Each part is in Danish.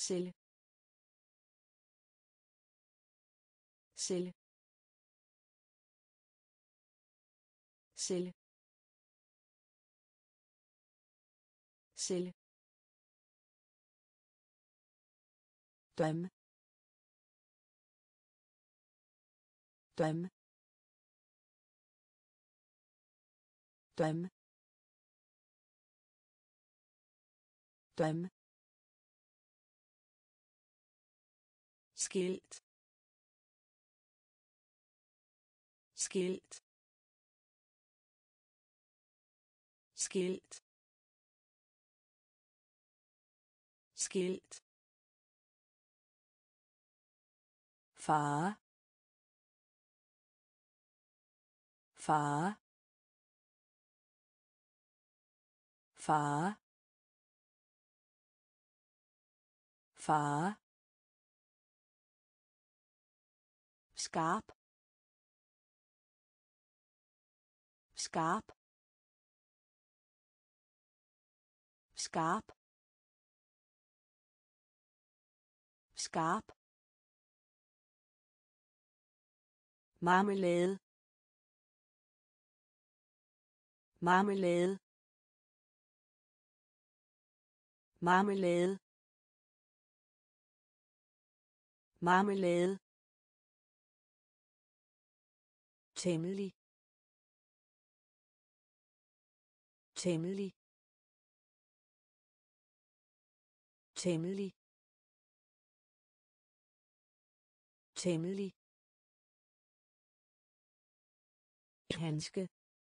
celle celle celle celle drøm drøm drøm drøm skilt skilt skilt skilt far far far far skarp skarp skarp skarp marmelade marmelade marmelade marmelade temmelig temmelig temmelig temmelig handske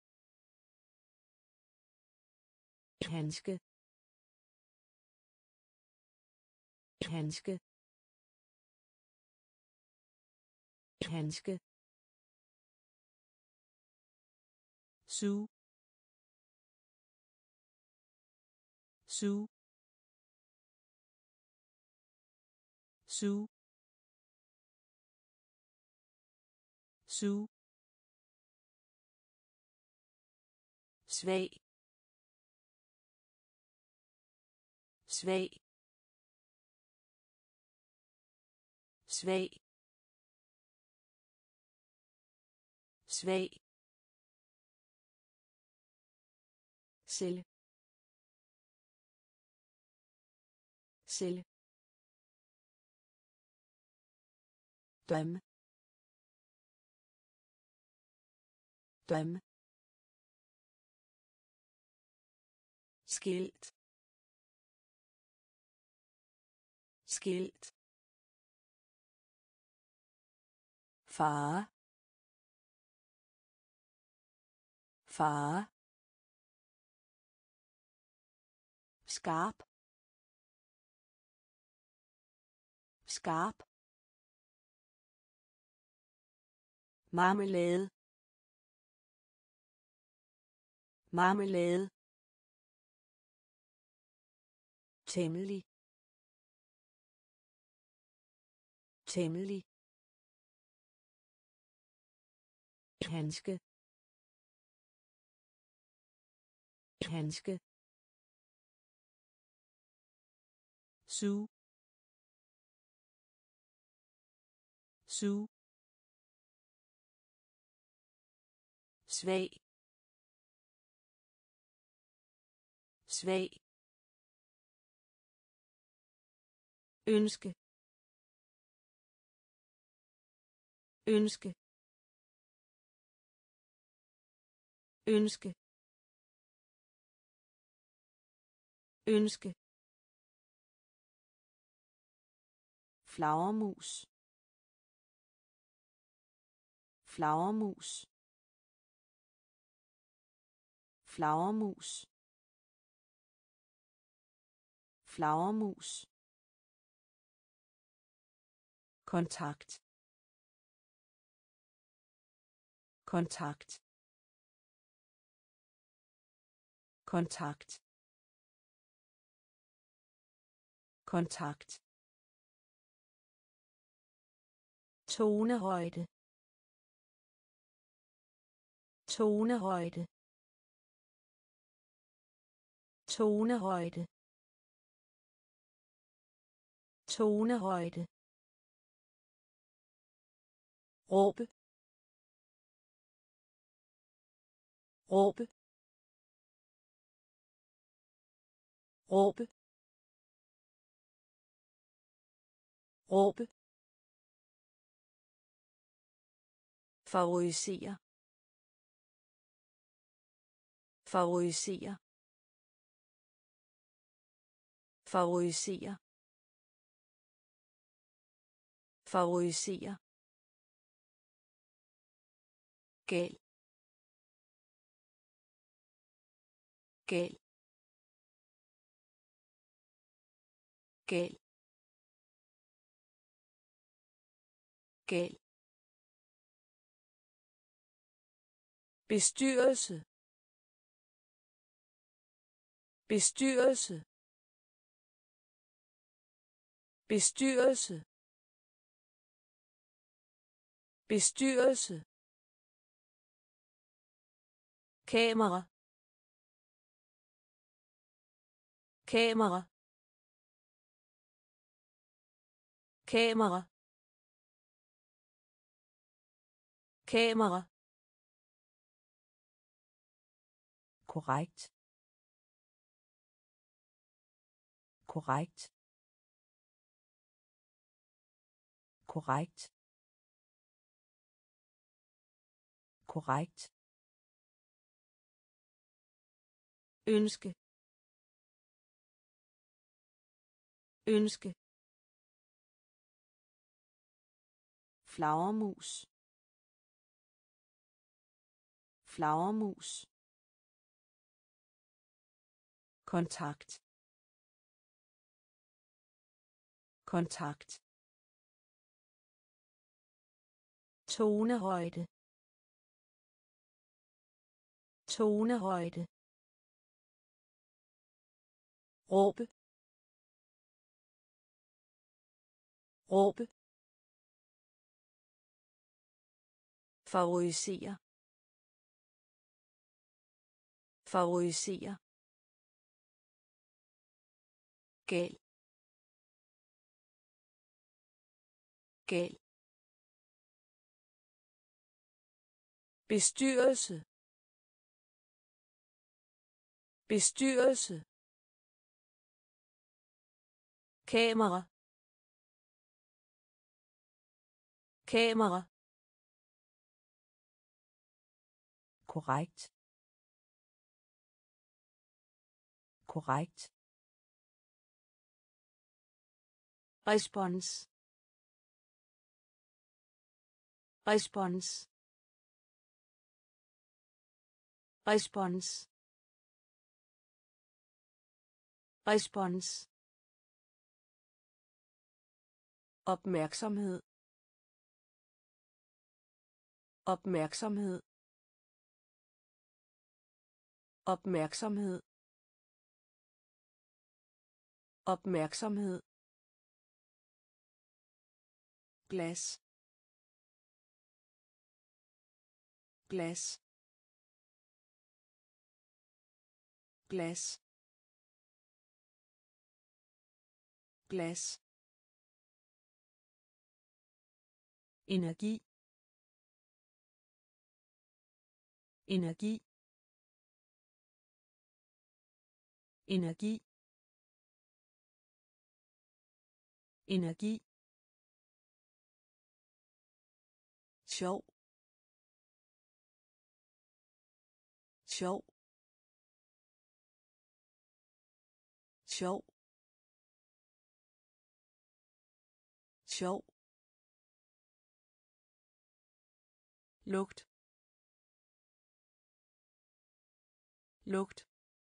handske handske handske suge suge suge suge svag svag svag svag celle celle drøm drøm skilt skilt far far skarp skarp marmelade marmelade temmelig temmelig handske handske suge suge svag svag ønske ønske ønske ønske flagermus flagermus flagermus flagermus kontakt kontakt kontakt kontakt tonehøjde tonehøjde tonehøjde tonehøjde, råbe, råbe, råbe, råbe, favorisere, favorisere, favorisere, favorisere, gal, gal, gal, gal, bestyrelse, bestyrelse, bestyrelse, bestyrelse, kamera, kamera, kamera, kamera, korrekt, korrekt, korrekt, korrekt, ønske, ønske, flagermus, flagermus, kontakt, kontakt, tonehøjde, tonehøjde, råbe, råbe, favorisere, favorisere, gal, gal, bestyrelse, bestyrelse, kamera, kamera, korrekt, korrekt, respons, respons, respons, respons, opmærksomhed, opmærksomhed, opmærksomhed, opmærksomhed, glas, glas, glas, glas, energi, energi, energi, energi, sjov, sjov, sjov, sjov, lugt, lugt,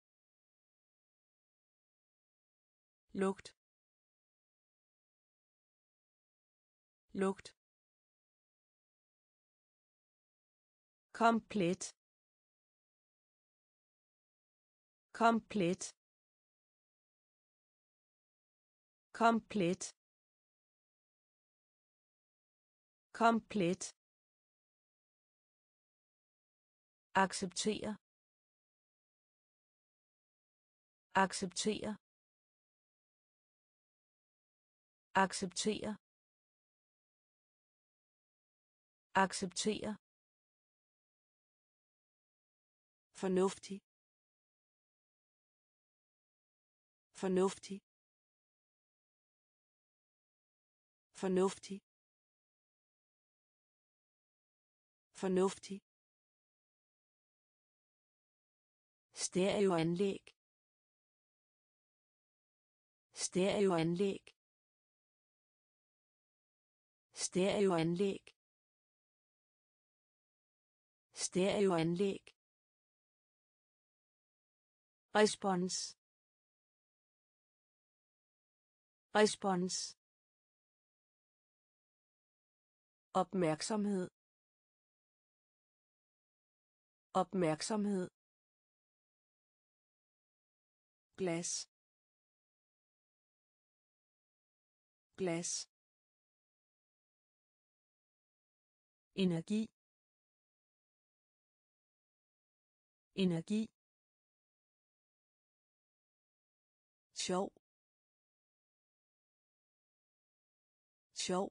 lugt, lugt, komplet, komplet, komplet, komplet, acceptere, acceptere, acceptere acceptere fornuftig fornuftig fornuftig fornuftig stereoanlæg stereoanlæg stereoanlæg stereoanlæg respons respons opmærksomhed opmærksomhed glas glas energi energi sjov sjov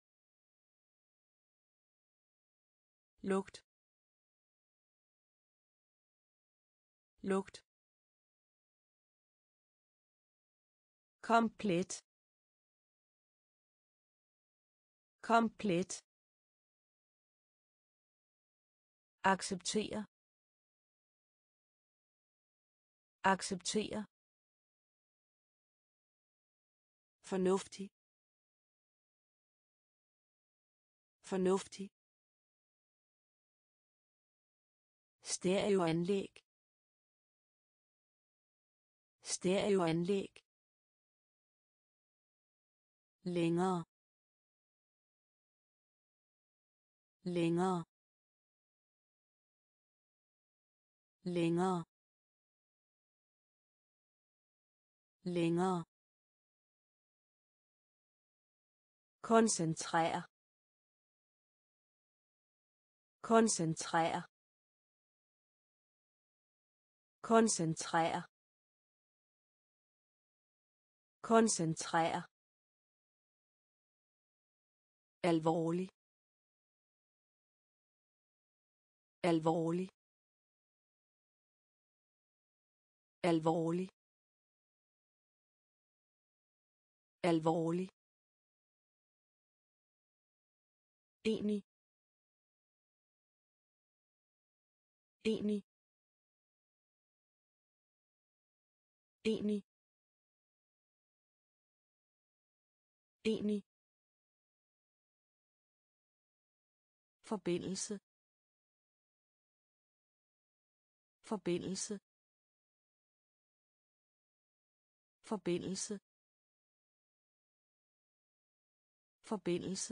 lugt lugt komplet komplet acceptere acceptere fornuftig fornuftig stereoanlæg stereoanlæg længere længere længere længere koncentrere koncentrere koncentrere koncentrere alvorlig alvorlig alvorlig alvorlig enig enig enig enig forbindelse forbindelse forbindelse forbindelse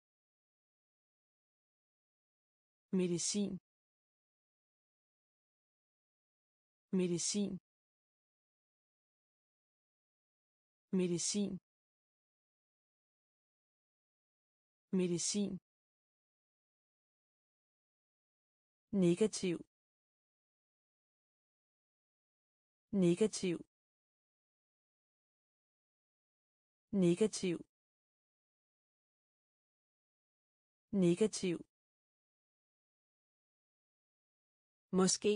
medicin medicin medicin medicin negativ negativ negativ negativ måske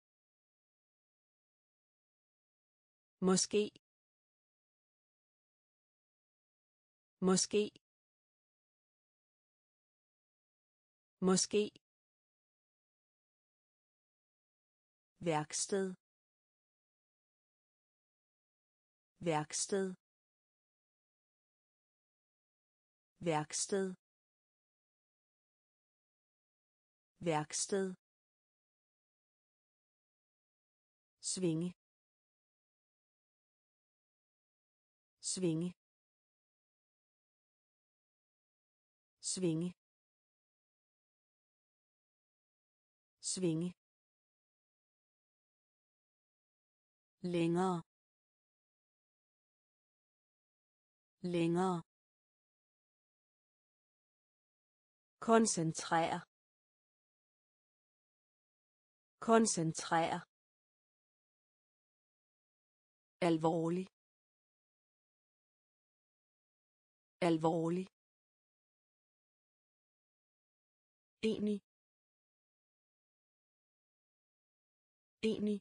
måske måske måske værksted værksted værksted værksted svinge svinge svinge svinge længere længere koncentrere koncentrere alvorlig alvorlig, enig, enig,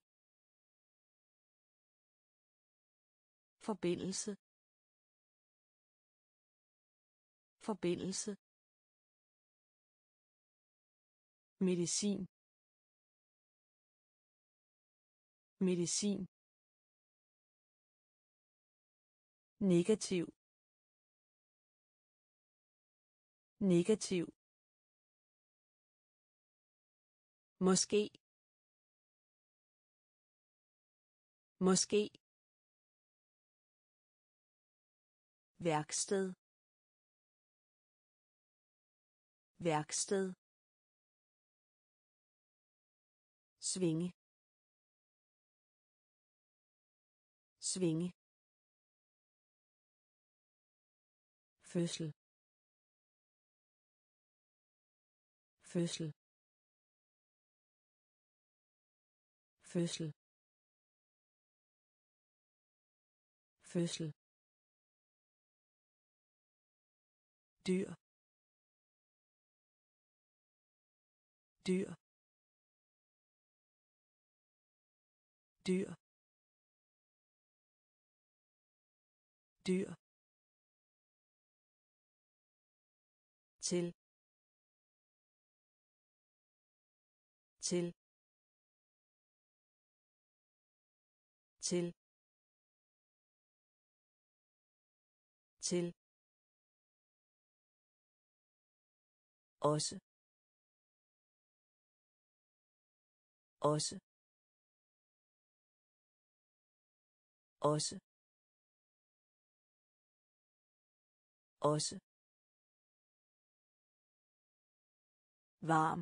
forbindelse, forbindelse, medicin, medicin, negativ, negativ, måske, måske, værksted, værksted, svinge, svinge, fødsel, fødsel, fødsel, fødsel, dyr, dyr, dyr, dyr, til, til, til, til, også, også, også, også, varm,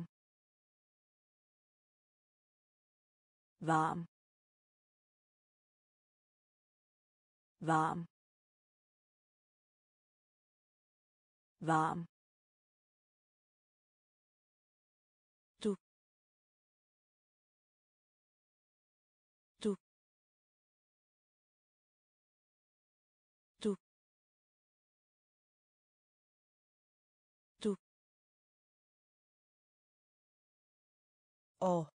varm, varm, varm, du, du, du, du, og,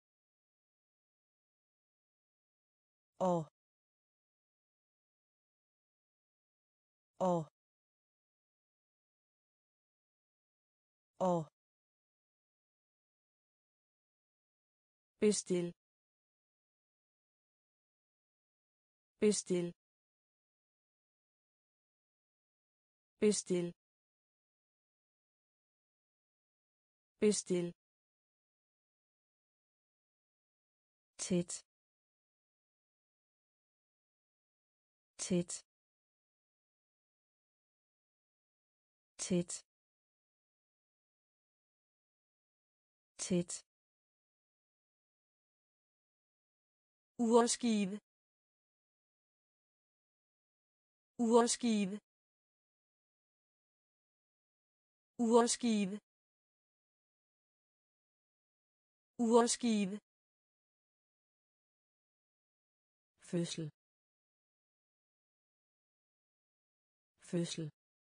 og, og, og, bestil, bestil, bestil, bestil, tæt, tæt, tæt, tæt, urskive, urskive, urskive, urskive, fødsel, fødsel,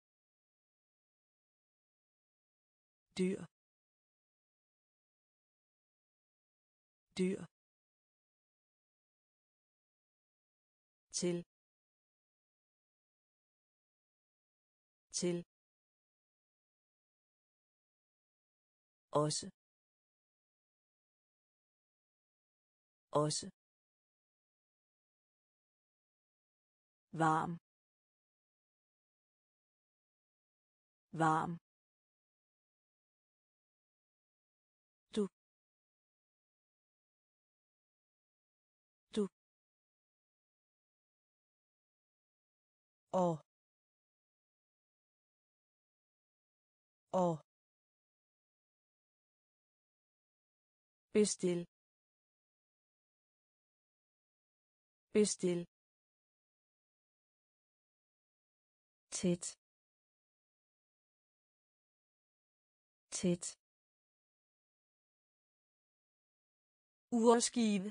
dyr, dyr, til, til, også, også, varm, varm, du, du, og, bestil, bestil, tæt, tæt, urskive,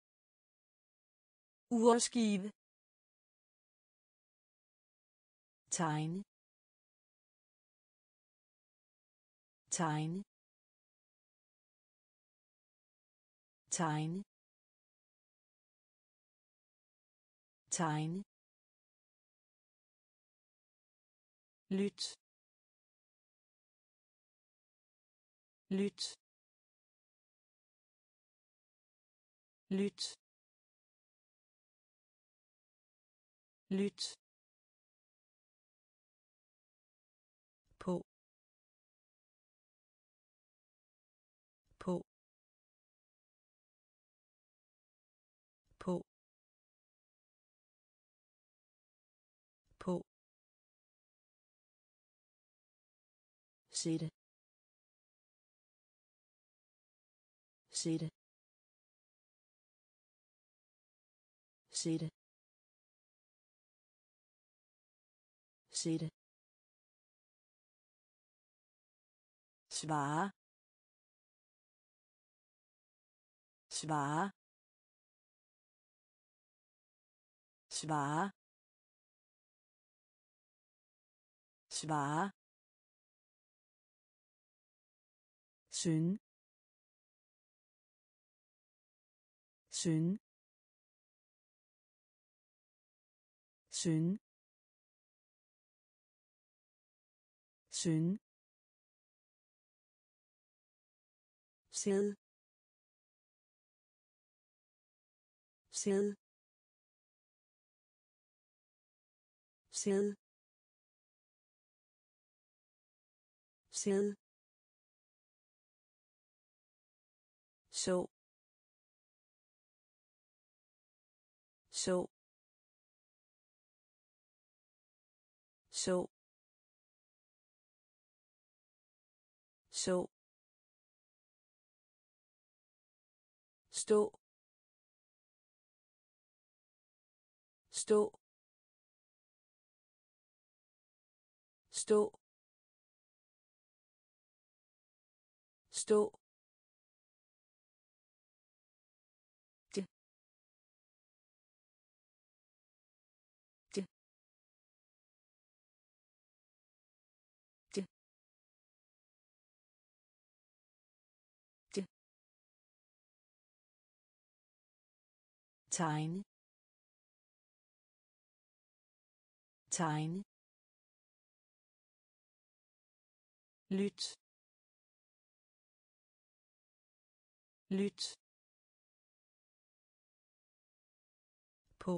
urskive, tegne, tegne, tegne, tegne, lyt, lyt, lyt, lyt, på, på, på, på, sætte, sætte, sætte, sætte, svare, svare, svare, svare, synge, synge, synge, synge, sæd, sæd, sæd, sæd, så, så, så, så, stå, stå, stå, stå, det, det, det, det, tegne, tegne, lyt, lyt, på,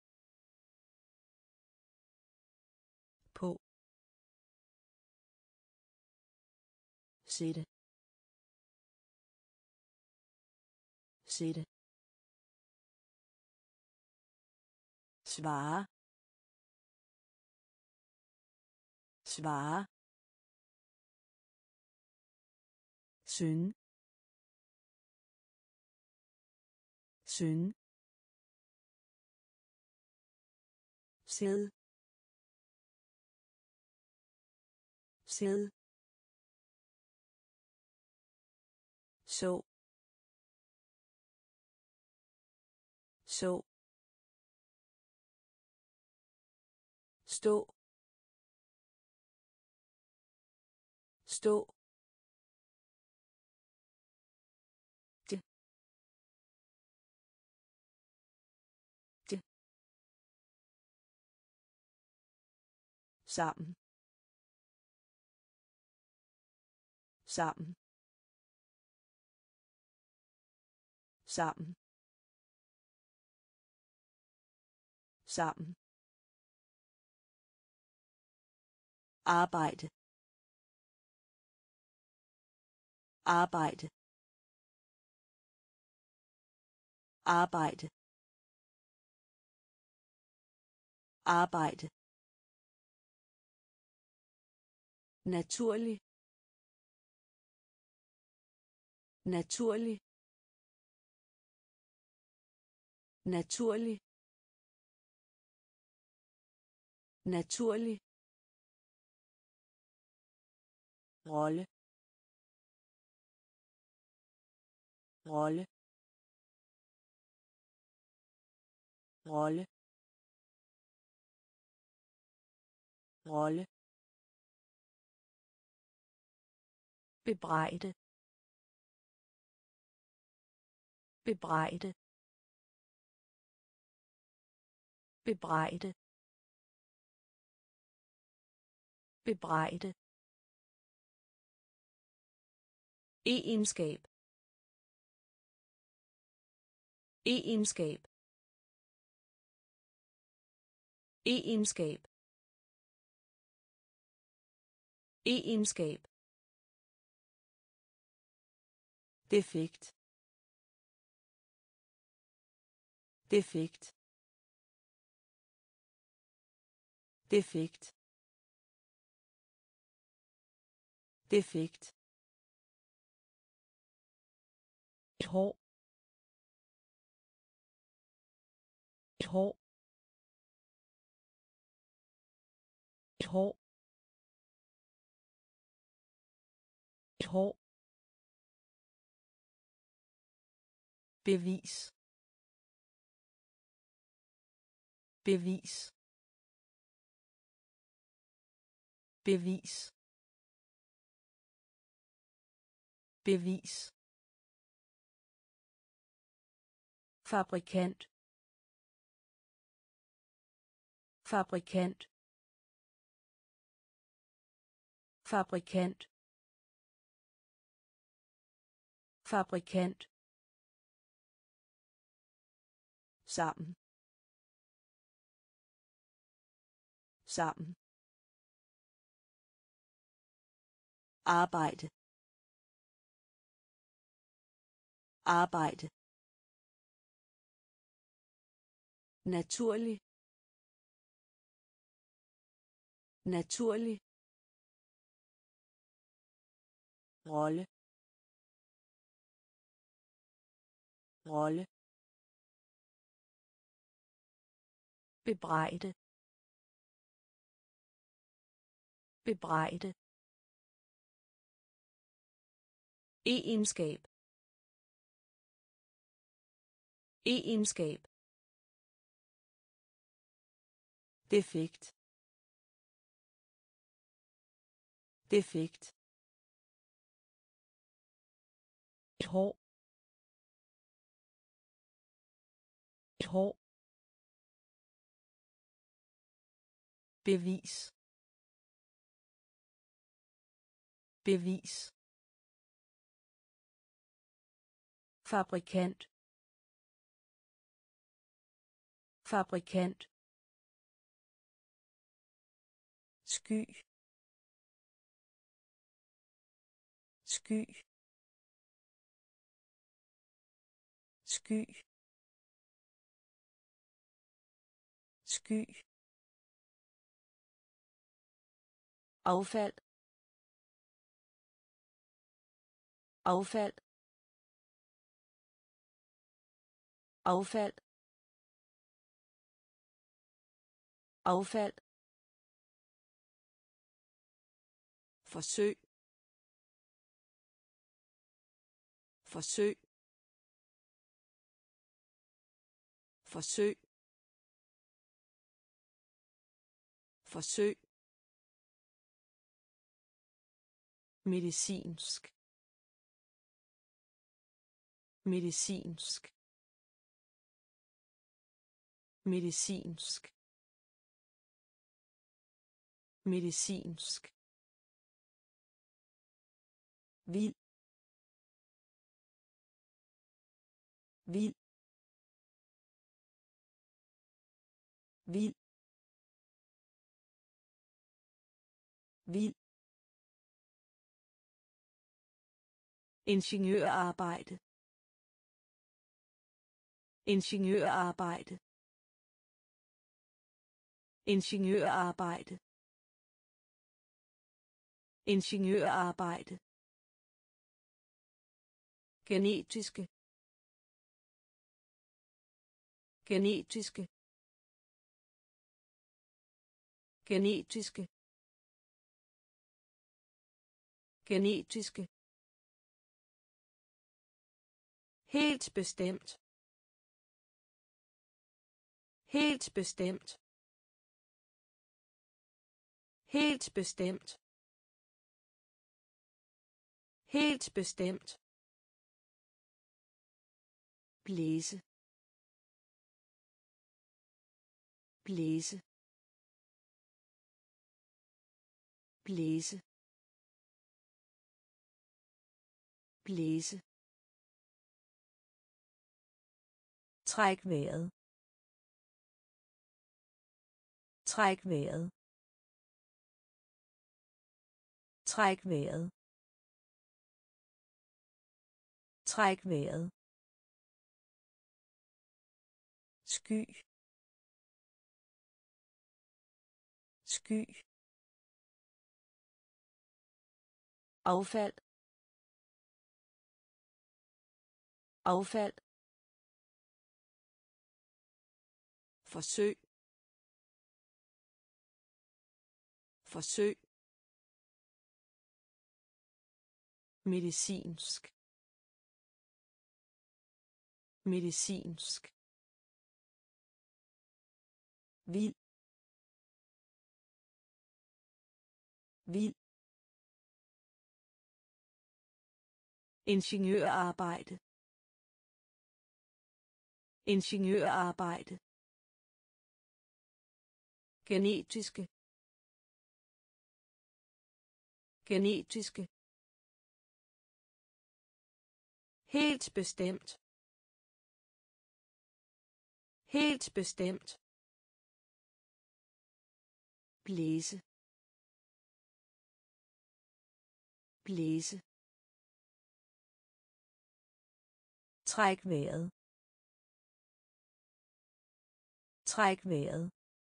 på, sætte, sætte, svare, svare, synge, synge, sæd, sæd, så, så, stå, stå, det, det, sammen, sammen, sammen, sammen, arbejde, arbejde, arbejde, arbejde, naturlig, naturlig, naturlig, naturlig, rolle, rolle, rolle, rolle, bebrejde, bebrejde, bebrejde, bebrejde, egenskab, egenskab, egenskab, egenskab, defekt, defekt, defekt, defekt, et hår, et hår, et hår, et hår, bevis, bevis, bevis, bevis, fabrikant, fabrikant, fabrikant, fabrikant, sammen, sammen, arbejde, arbejde, naturlig, naturlig, rolle, rolle, bebrejde, bebrejde, egenskab, egenskab, defekt, defekt, et hår, et hår, bevis, bevis, fabrikant, fabrikant, sky, sky, sky, sky, affald, affald, affald, affald, forsøg, forsøg, forsøg, forsøg, medicinsk, medicinsk, medicinsk, medicinsk, vild, vild, vild, vild, ingeniørarbejde, ingeniørarbejde, ingeniørarbejde, ingeniørarbejde, genetiske, genetiske, genetiske, genetiske, helt bestemt, helt bestemt, Helt bestemt. Helt bestemt. Blæse. Blæse. Blæse. Blæse. Træk vejret. Træk vejret. Træk vejret. Træk vejret. Sky. Sky. Affald. Affald. Forsøg. Forsøg. Medicinsk. Medicinsk. Vild. Vild. Ingeniørarbejde. Ingeniørarbejde. Genetiske. Genetiske. Helt bestemt. Helt bestemt. Blæse. Blæse. Træk vejret. Træk vejret.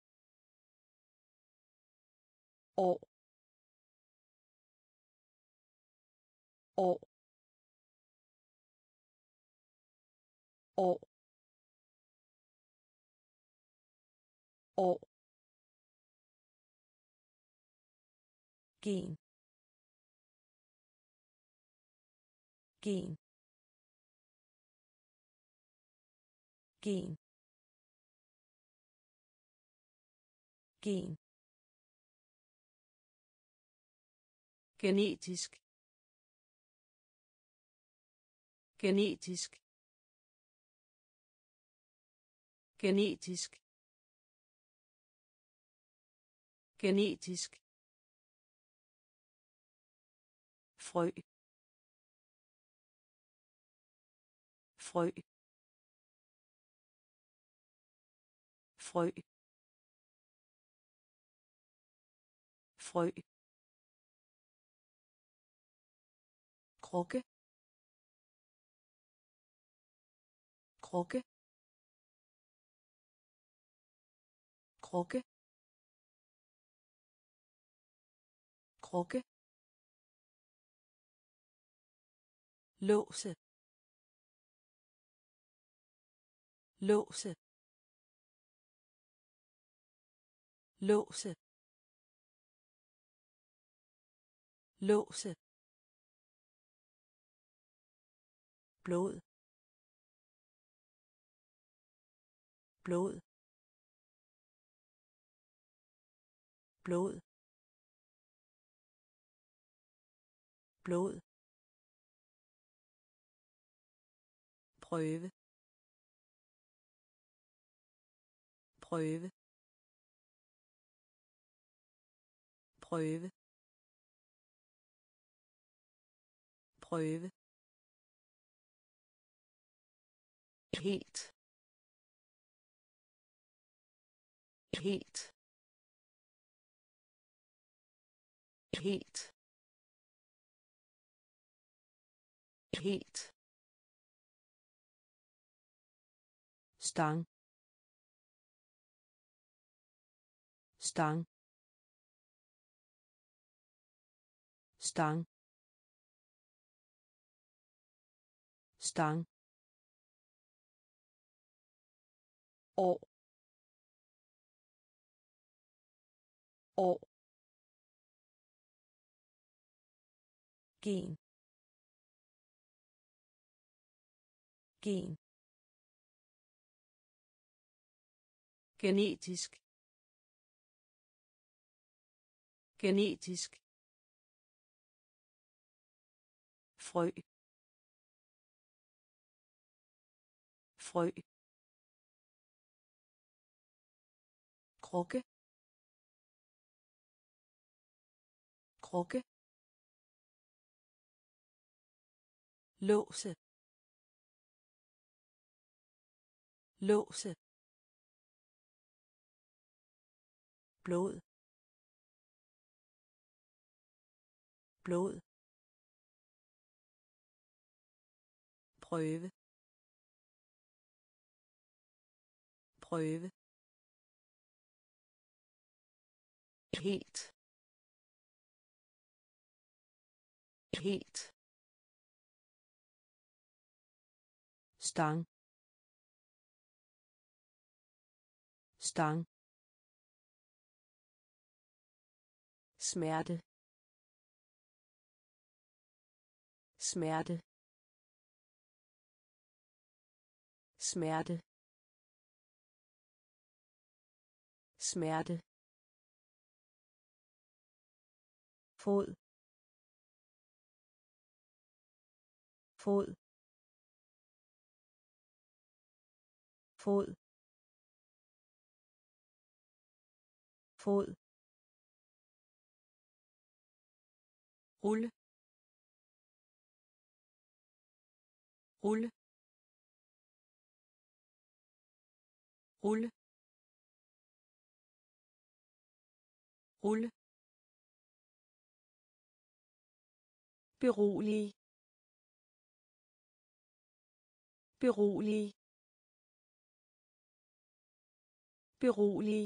År. År. År. År. Gen. Gen. Gen. Gen. Genetisk. Genetisk. Genetisk. Genetisk. Frø. Frø. Frø. Frø. Krukke. Krukke. Krukke. Krukke. Låse. Låse. Låse. Låse. Blod. Blod. Blod. Blod. Prøve. Prøve. Prøve. Prøve. Helt. Helt. Helt. Helt. Stang. Stang. Stang. Stang. År. År. Gen. Gen. Genetisk. genetisk frø frø krukke krukke låse låse blod blod prøve prøve helt helt stang stang smerte smerte smerte smerte fod fod fod fod rulle rulle rulle rulle berolige berolige berolige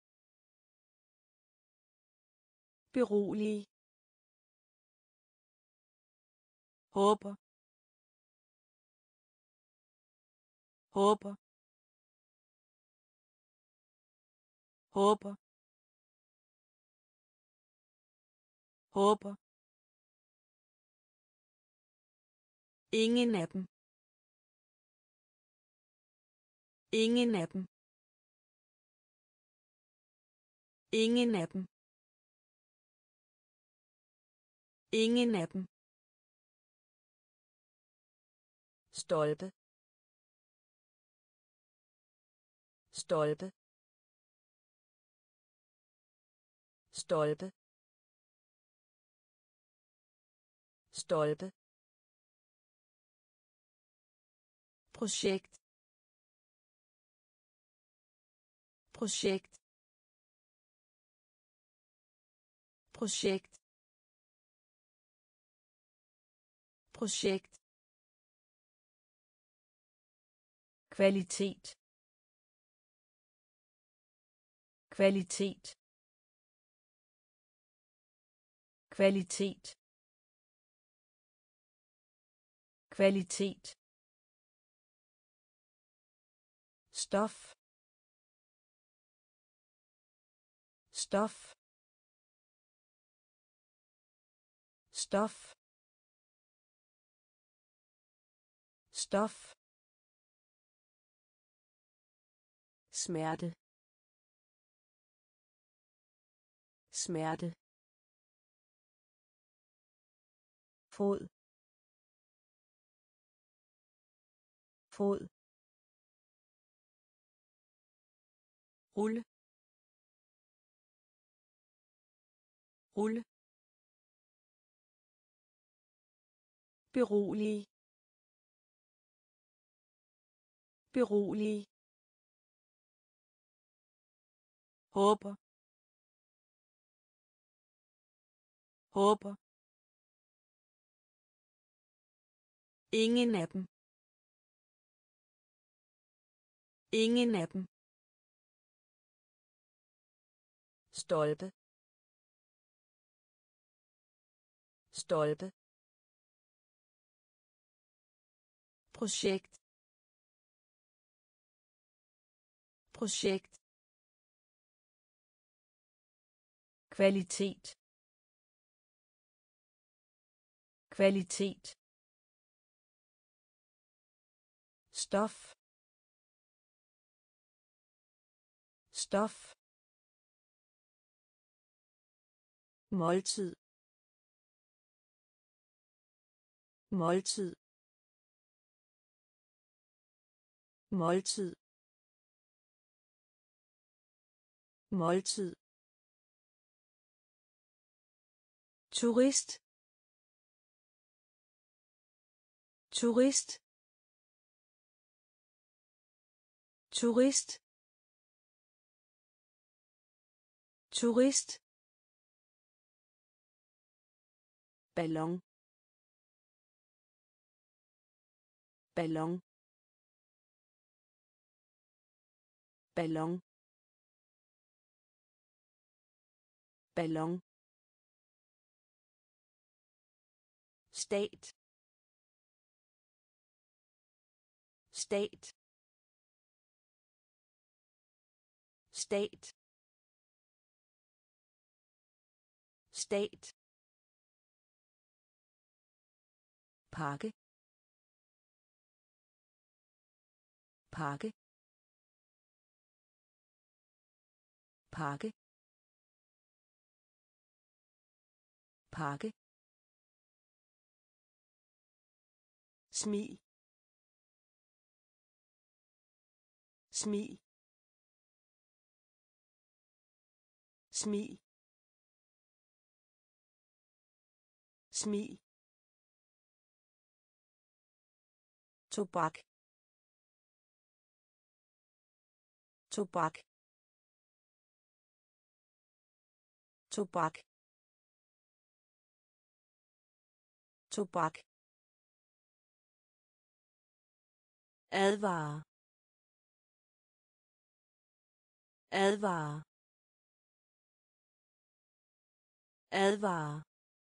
berolige håber håber håber håber ingen af dem ingen af dem ingen af dem ingen af dem stolpe stolpe stolpe stolpe projekt projekt projekt projekt kvalitet kvalitet kvalitet kvalitet stof stof stof stof smerte smerte fod fod rulle rulle berolige berolige håber håber ingen af dem ingen af dem stolpe stolpe projekt projekt kvalitet kvalitet stof stof måltid måltid måltid måltid turist turist turist turist ballon ballon ballon ballon stat stat stat stat pakke pakke pakke pakke smil smil smil smil tobak tobak tobak tobak advare advare advare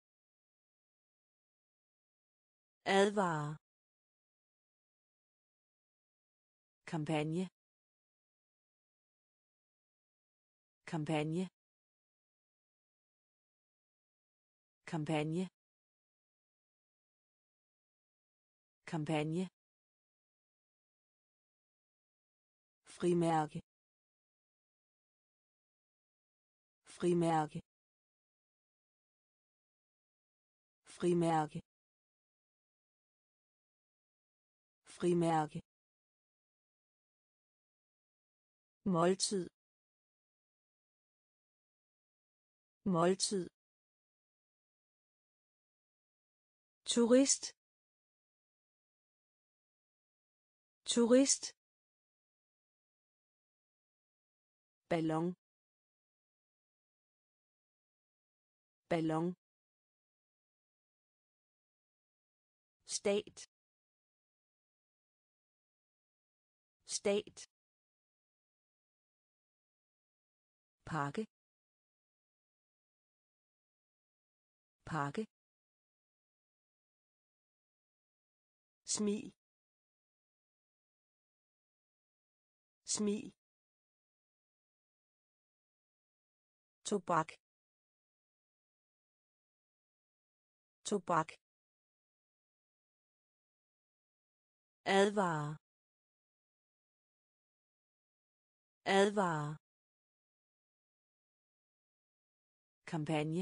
advare kampagne kampagne kampagne kampagne frimærke frimærke frimærke frimærke måltid måltid turist turist ballon ballon stat stat pakke pakke smil smil tobak tobak advare advare kampagne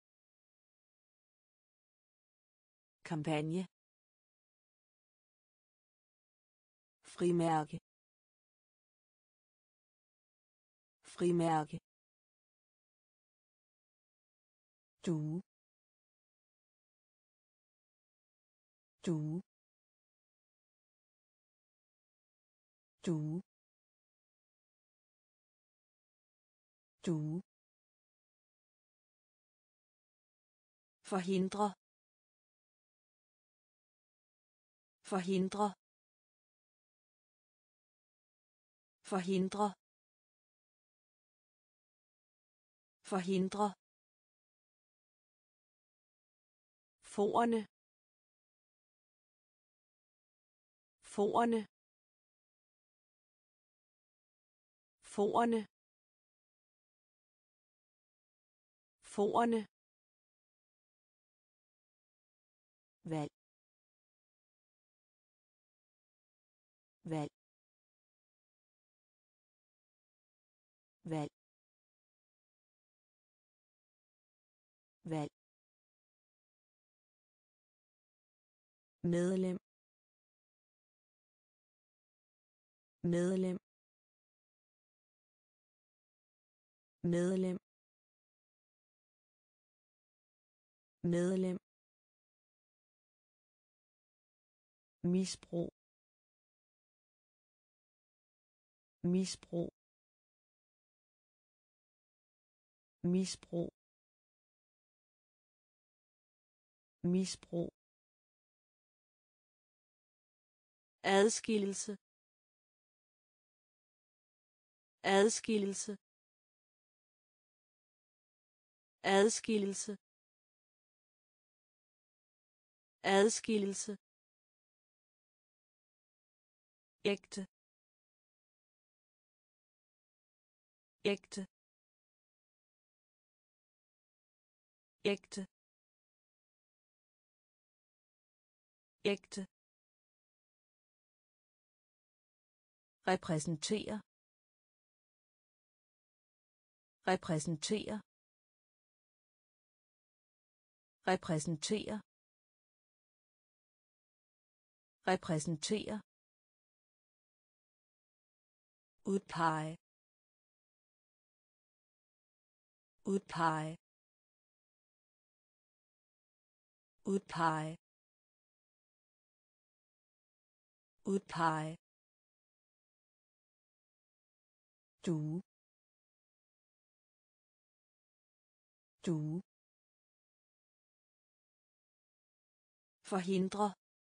kampagne frimærke frimærke du du du du forhindre forhindre forhindre forhindre forerne forerne forerne forerne valg valg valg valg medlem medlem medlem medlem misbrug misbrug misbrug misbrug adskillelse adskillelse adskillelse adskillelse ægte ægte ægte ægte repræsentere repræsentere repræsentere repræsentere udpege udpege udpege udpege du du forhindre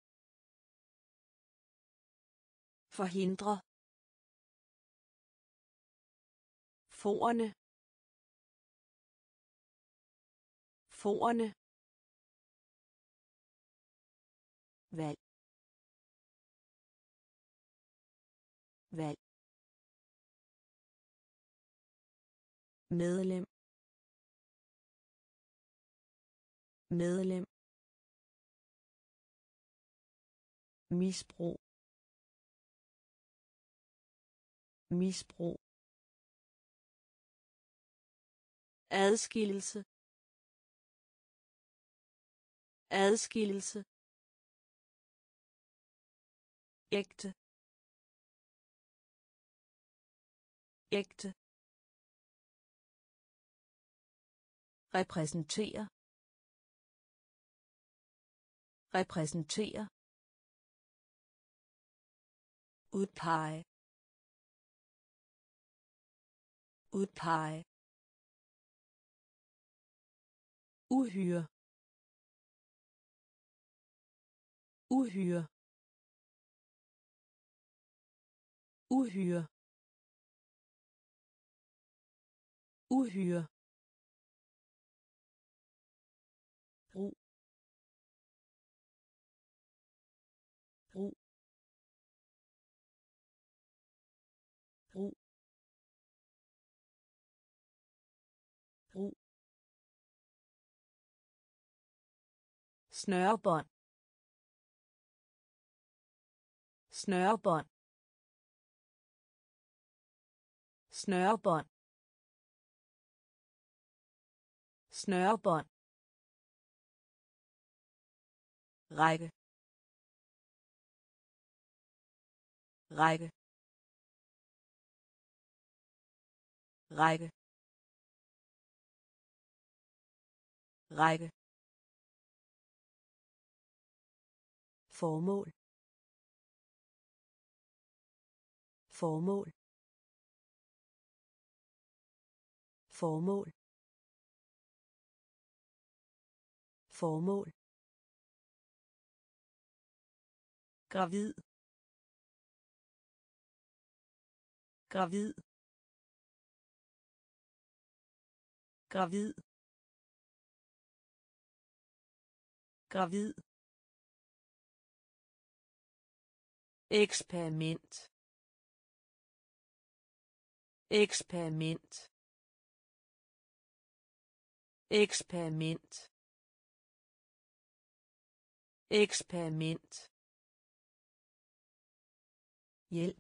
forhindre forerne forerne valg valg medlem medlem misbrug misbrug adskillelse adskillelse ægte ægte repræsentere repræsentere udpege udpege uhyre uhyre uhyre uhyre brug brug brug brug snørebånd snørebånd snørebånd snørebånd række række række række formål formål formål formål gravid gravid gravid gravid eksperiment eksperiment eksperiment eksperiment hjælp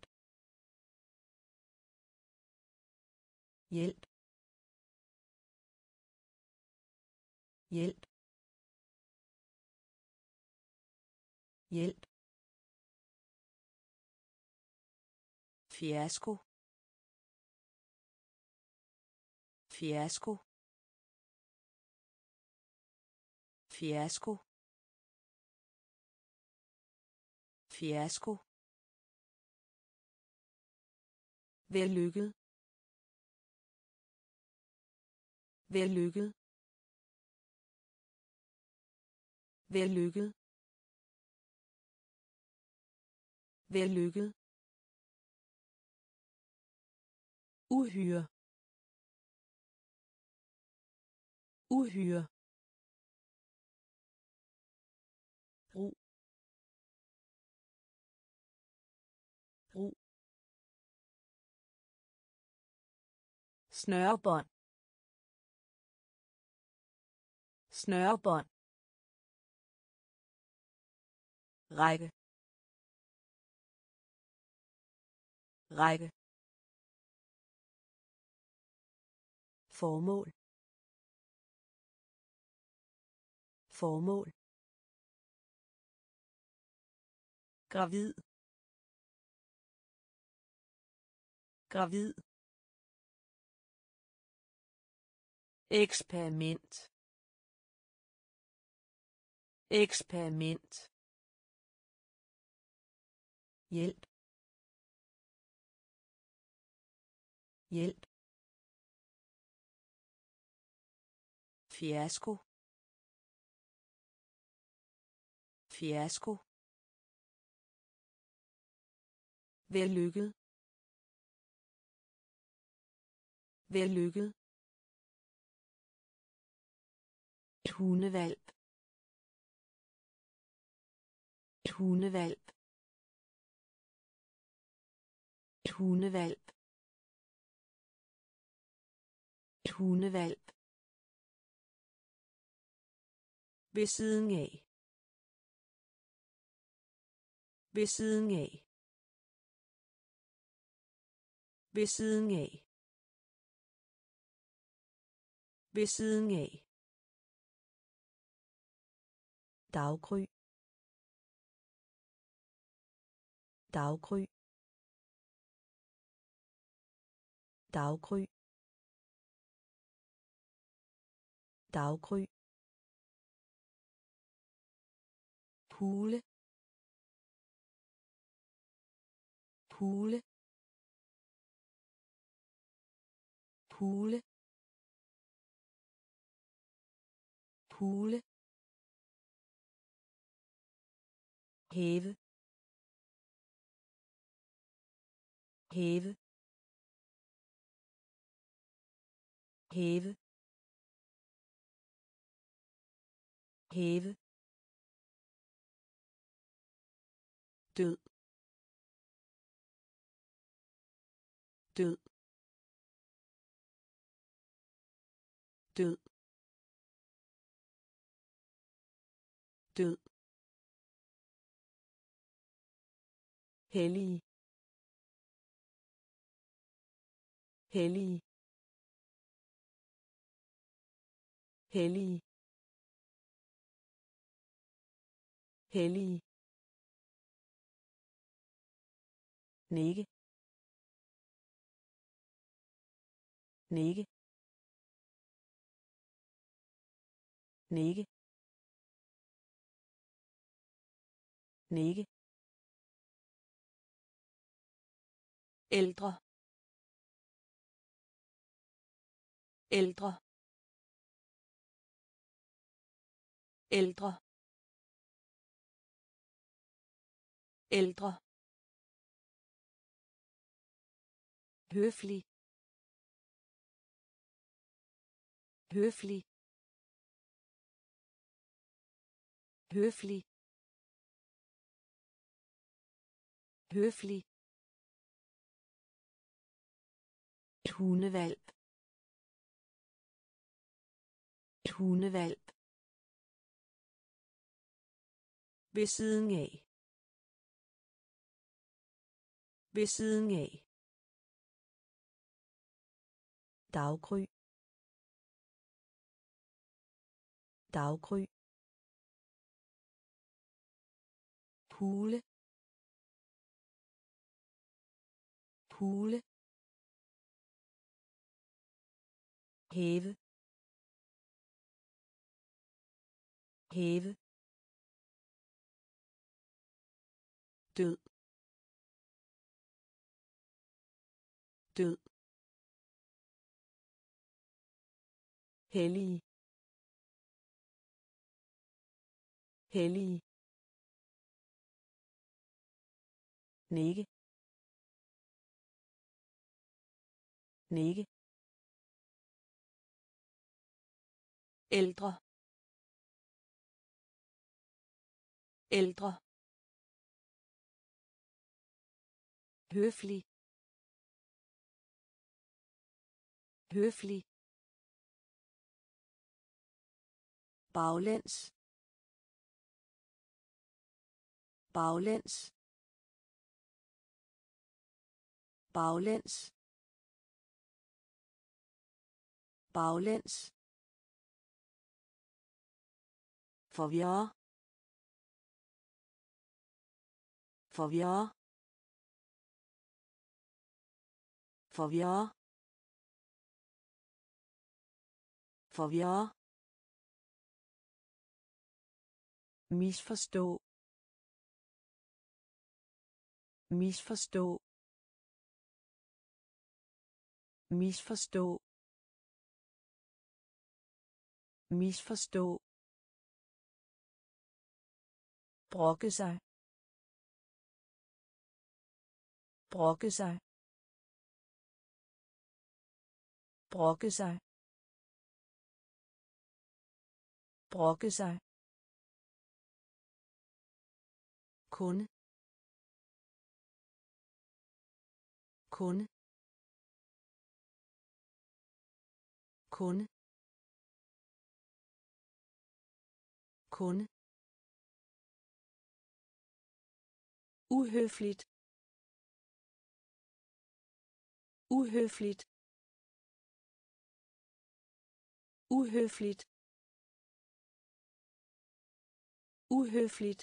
hjælp hjælp, hjælp, fiasko, fiasko, fiasko, fiasko, vellykket, vellykket, vellykket, vellykket, uhyre, uhyre, brug, brug, snørebånd, snørebånd, række, række, formål, formål, gravid, gravid, eksperiment, eksperiment, hjælp, hjælp, fiasko, fiasko, vellykket, vellykket, hundevalp, hundevalp, hundevalp, hundevalp, ved siden af, ved siden af, ved siden af, ved siden af, daggry, daggry, daggry, daggry, hule, hule, hule, hule, hæve, hæve, hæve, hæve, død, død, død, død, hellig, hellig, hellig, hellig, nikke, nikke, nikke, nikke, ældre, ældre, ældre, ældre, høflig, høflig, høflig, høflig, hundevalp, hundevalp, ved siden af, ved siden af, daggry, daggry, hule, hule, hæve, hæve, død, død, hellige, hellige, nikke, nikke, ældre, ældre, høflig, høflig, baglæns, baglæns, baglæns, baglæns, forvirre, forvirre, forvirre, forvirre, misforstå, misforstå, misforstå, misforstå, brokke sig, brokke sig, brokke sig, brokke sig, kunde, kunde, kunde, kunde, uhøfligt, uhøfligt, uhøfligt, uhøfligt,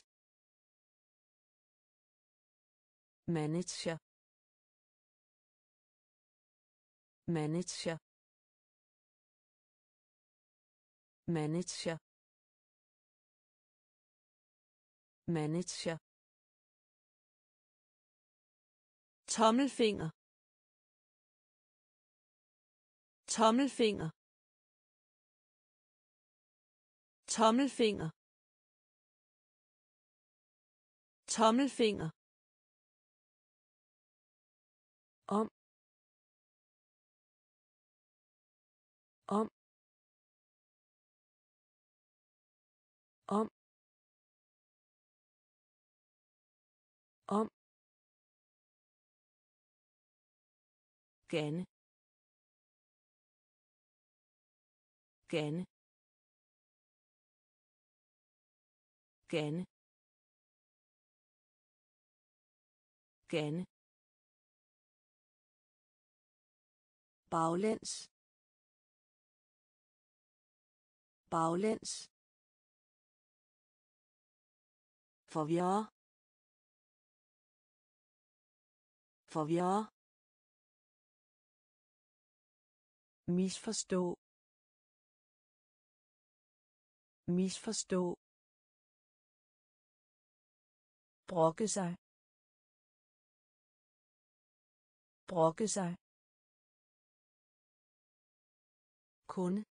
manager, manager, manager, manager, tommelfinger, tommelfinger, tommelfinger, tommelfinger, om, om, om, om, gerne, gerne, gerne, gerne, baglæns, baglæns, forvirre, forvirre, misforstå, misforstå, brokke sig, brokke sig, kunde,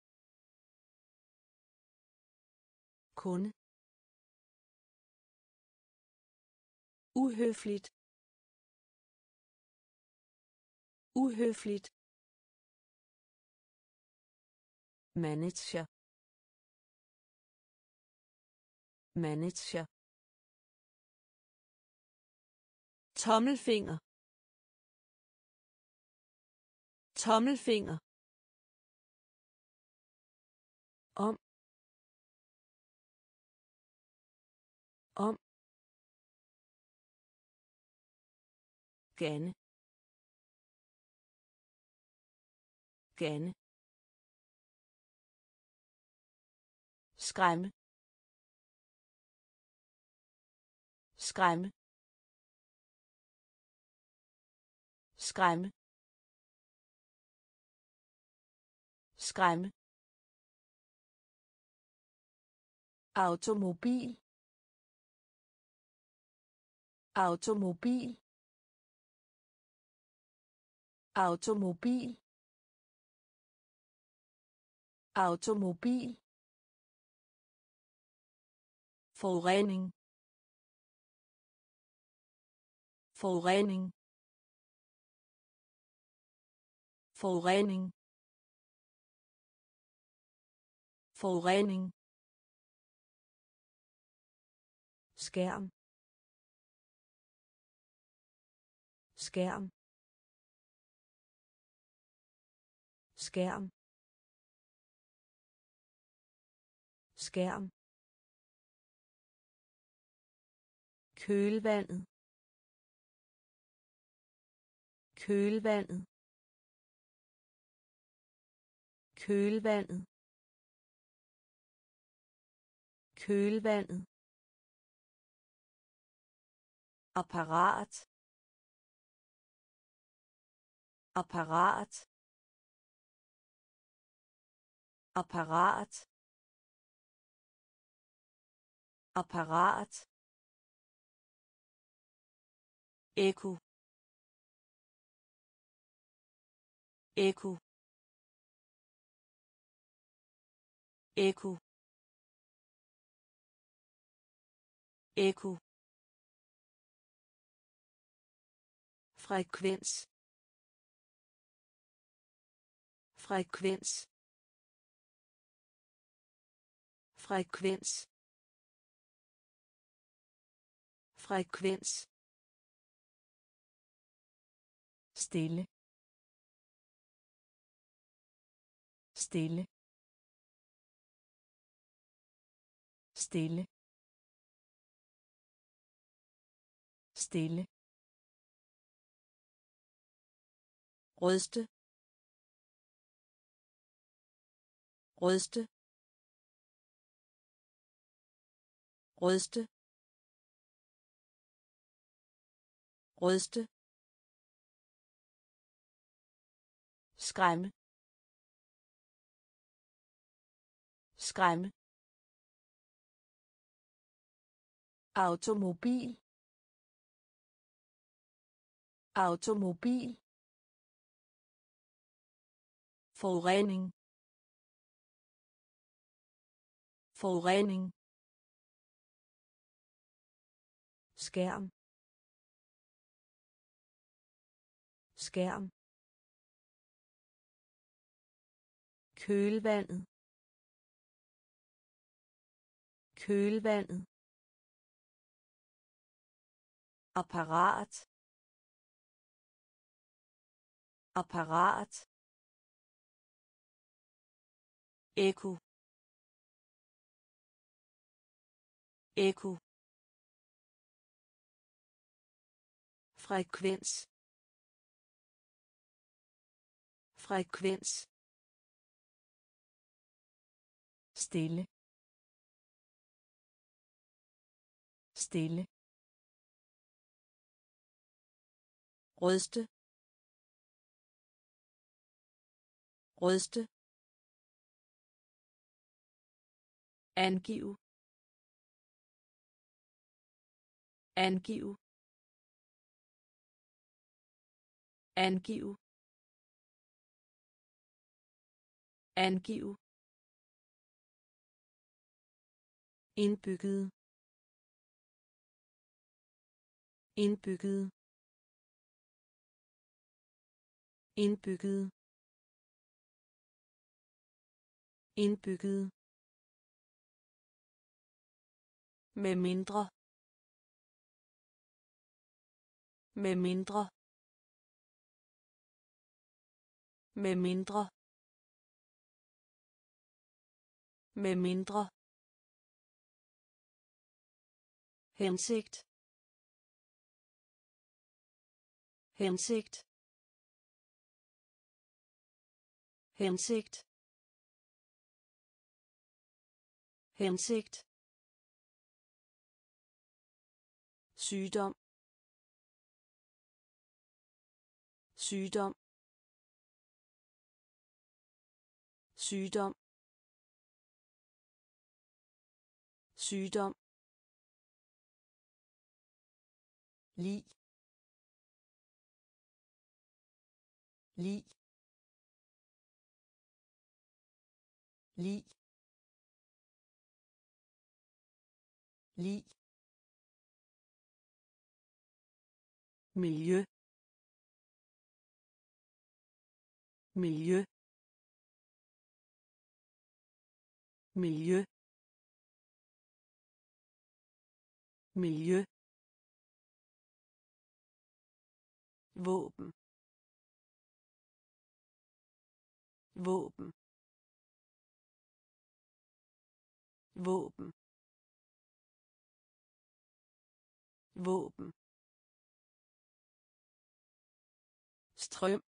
kunde, uhøfligt, uhøfligt, manager, manager, tommelfinger, tommelfinger, om, om, gerne, gerne, skræmme, skræmme, skræmme, skræmme, automobil, automobil, automobil, automobil, forurening, forurening, forurening, forurening, skærm, skærm, skærm, skærm, kølvandet, kølvandet, kølvandet, kølvandet, apparat, apparat, apparat, apparat, ekko, ekko, ekko, ekko, frekvens, frekvens, frekvens, frekvens, stille, stille, stille, stille, ryste, ryste, ryste, ryste, skræmme, skræmme, automobil, automobil, forurening, forurening, skærm, skærm, kølvandet, kølvandet, apparat, apparat, ekko, ekko, frekvens, frekvens, stille, stille, ryste, ryste, angiv, angiv, angiv, angiv, indbygget, indbygget, indbygget, indbygget, med mindre, med mindre, med mindre, med mindre, hensigt, hensigt, hensigt, hensigt, sygdom, sygdom, sygdom, sygdom, lig, lig, lig, lig, miljø, miljø, miljø, miljø, våben, våben, våben, våben, strøm,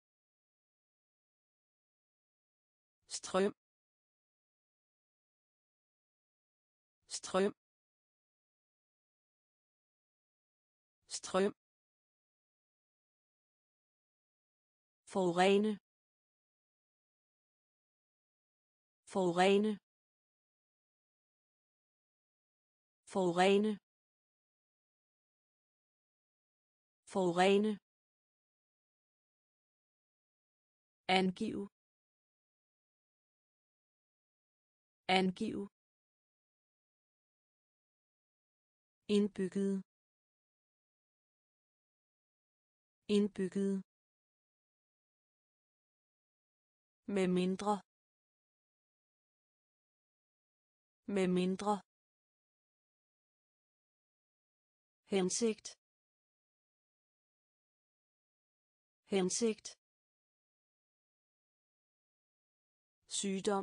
strøm, strøm, strøm, forurene, forurene, forurene, forurene, angiv, angiv, indbygget, indbygget, med mindre, med mindre, hensigt, hensigt, sygdom,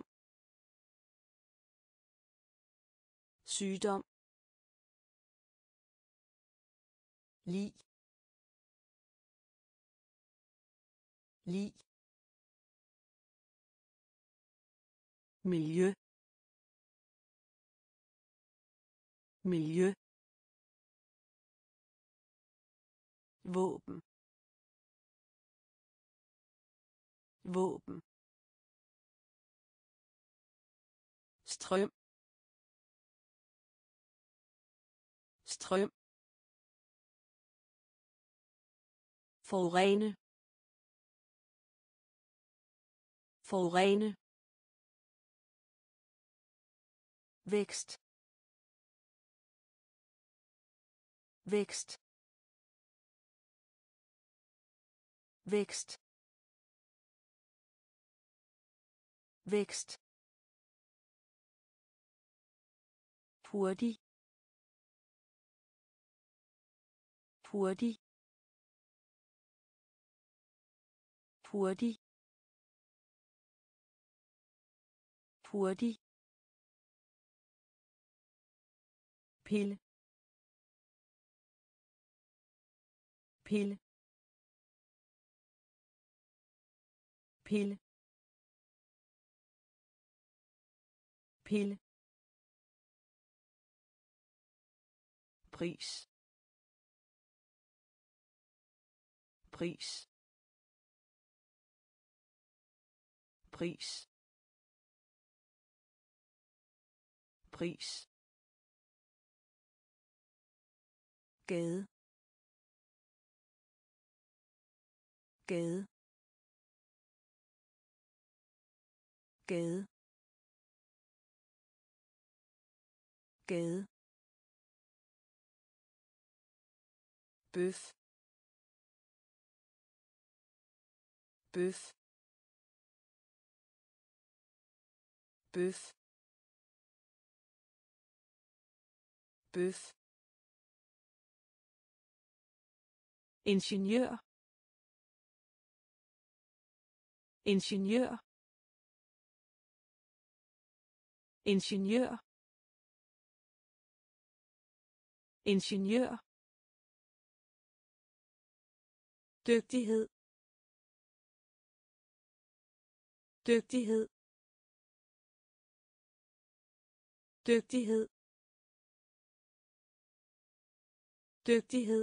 sygdom, lig, lig, miljø, miljø, våben, våben, strøm, strøm, forurene, forurene, vækst, vækst, vækst, vækst, hurtig, hurtig, hurtig, hurtig, pille, pille, pille, pille, pris, pris, pris, pris, gade, gade, gade, gade, bøf, bøf, bøf, bøf, ingeniør, ingeniør, ingeniør, ingeniør, dygtighed, dygtighed, dygtighed, dygtighed,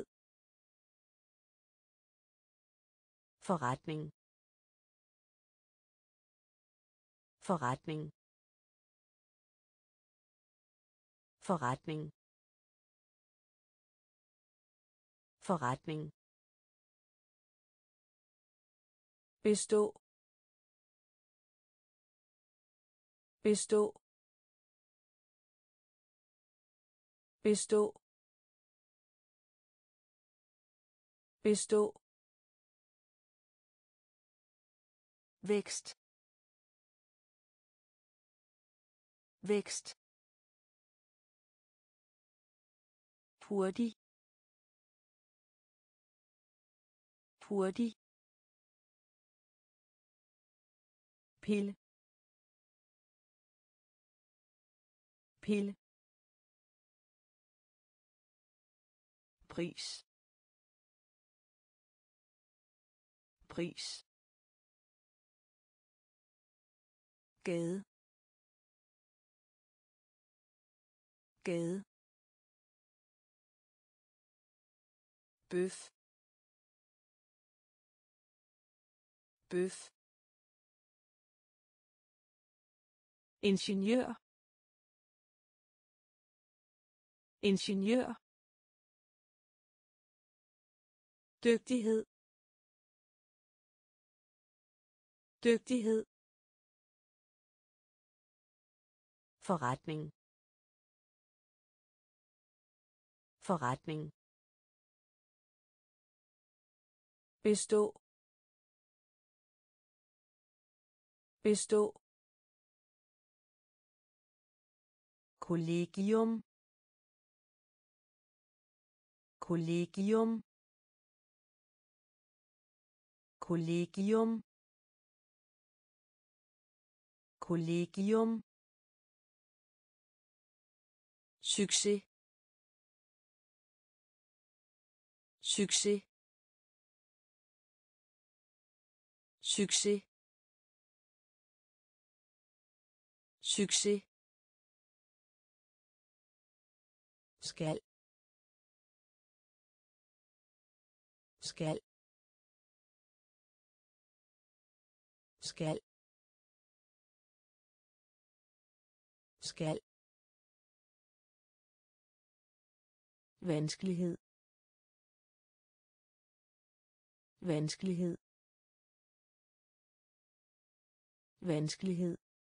forretning, forretning, forretning, forretning, bestå, bestå, bestå, bestå, vækst, vækst, hurtig, hurtig, pille, pille, pris, pris, gade, gade, bøf, bøf, ingeniør, ingeniør, dygtighed, dygtighed, forretning, forretning, bestå, bestå, kollegium, kollegium, kollegium, kollegium, succes, succes, succes, succes, skal, skal, skal, skal, vanskelighed, vanskelighed, vanskelighed,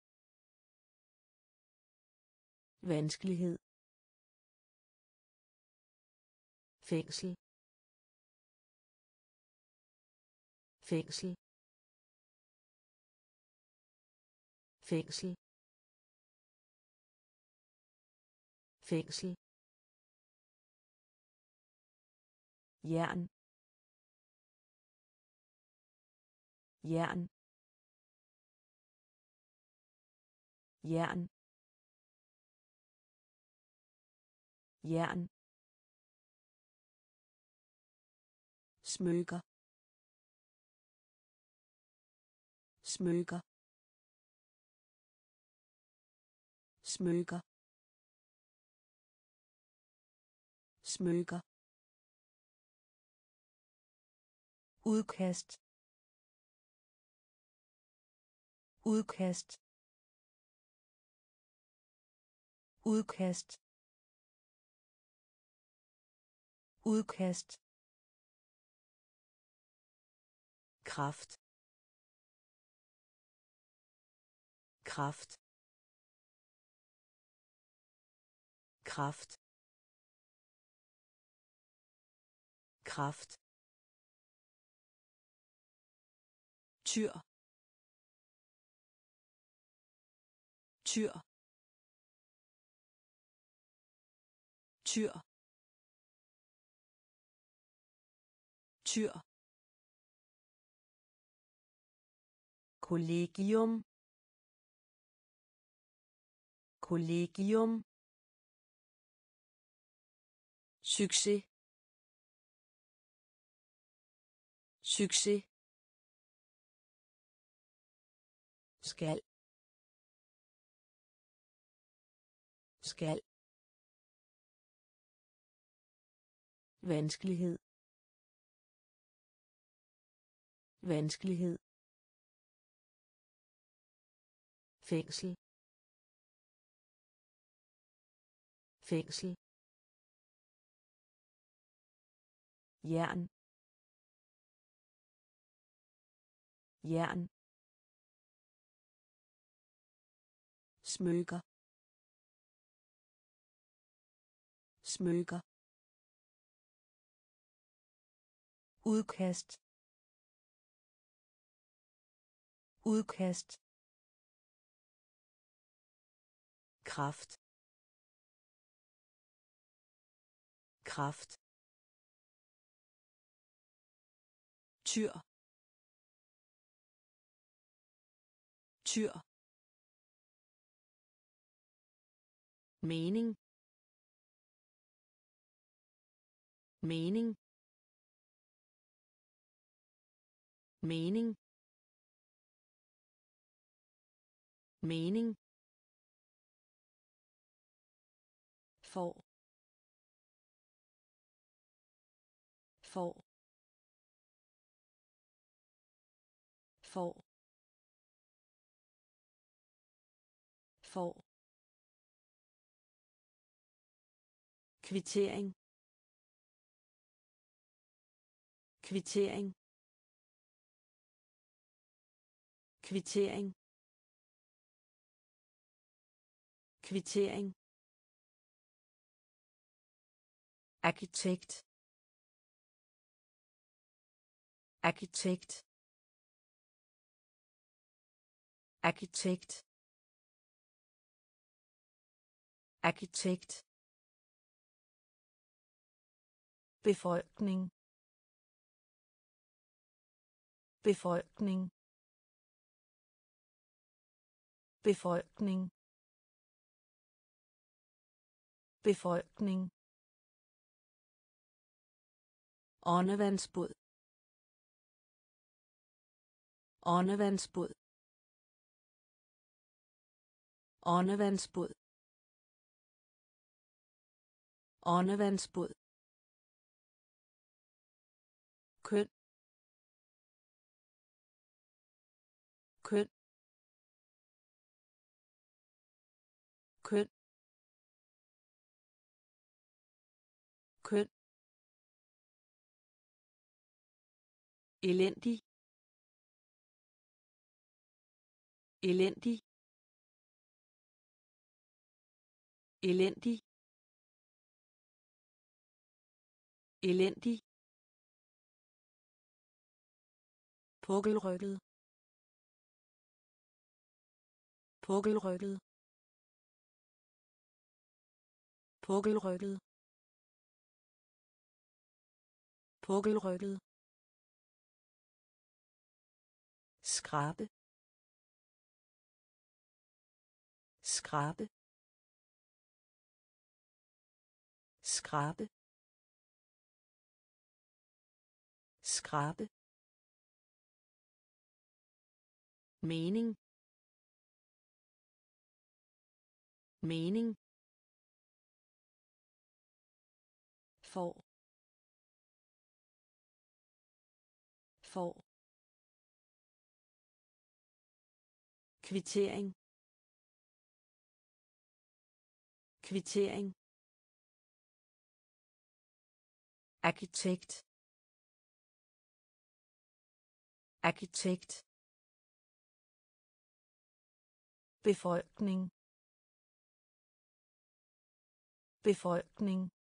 vanskelighed, fængsel, fængsel, fængsel, fængsel, jern, jern, jern, jern, smykker, smykker, smykker, smykker, udkast, udkast, udkast, udkast, kraft, kraft, kraft, kraft, tyr, tyr, tyr, tyr, kollegium, kollegium, succes, succes, skal, skal, vanskelighed, vanskelighed, fængsel, fængsel, jern, jern, smykker, smykker, udkast, udkast, kraft, kraft, tyr, tyr, mening, mening, mening, mening, for, for, for, for, kvittering, kvittering, kvittering, kvittering, arkitekt, arkitekt, arkitekt, arkitekt, befolkning, befolkning, befolkning, befolkning, åndevandsbåd, åndevandsbåd, åndevandsbåd, åndevandsbåd, køn, køn, køn, køn, elendig, elendig, elendig, elendig, pukkelrygget, pukkelrygget, pukkelrygget, pukkelrygget, skrabe, skrabe, skrabe, skrabe, mening, mening, for, for, kvittering, kvittering, arkitekt, arkitekt, befolkning, befolkning,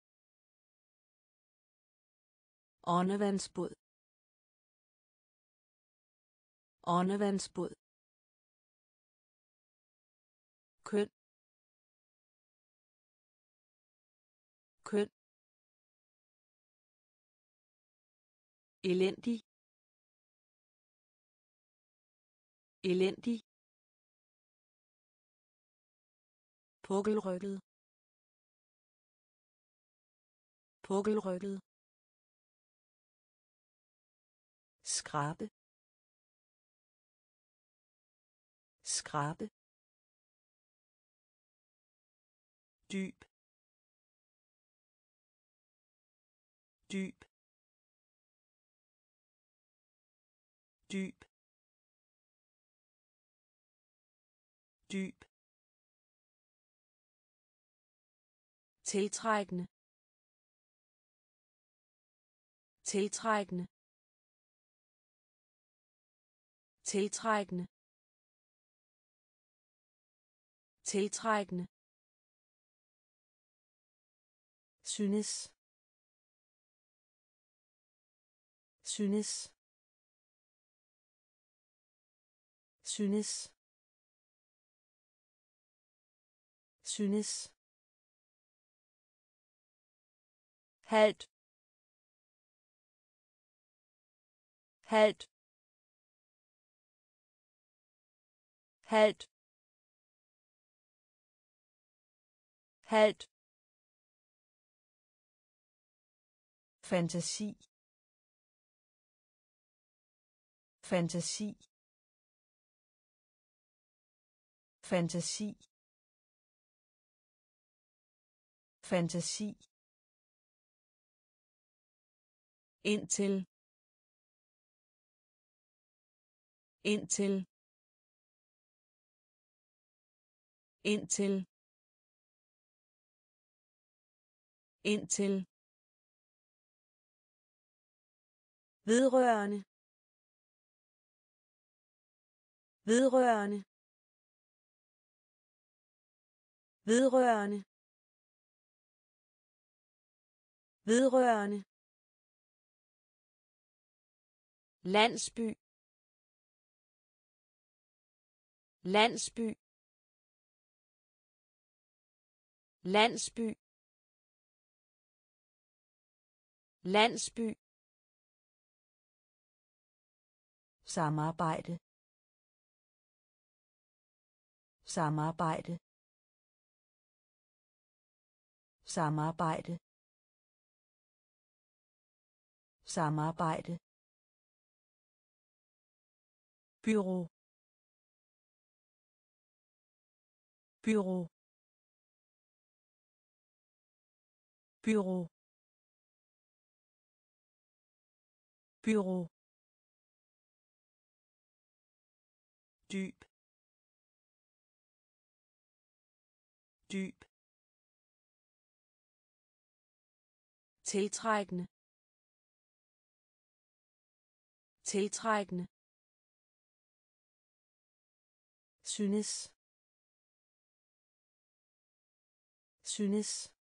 åndevandsbåd, åndevandsbåd, køn, køn, elendig, elendig, pukkelrygget, pukkelrygget, skrabe, skrabe, dyb, dyb, dyb, dyb, tiltrækkende, tiltrækkende, tiltrækkende, tiltrækkende, synes, synes, synes, synes, halt, halt, halt, halt, fantasi, fantasi, fantasi, fantasi, indtil, indtil, indtil, indtil, vedrørende, vedrørende, vedrørende, vedrørende, landsby, landsby, landsby, landsby, samarbejde, samarbejde, samarbejde, samarbejde, bureau, bureau, bureau, bureau, dyb, dyb, tiltrækkende, tiltrækkende, synes, synes,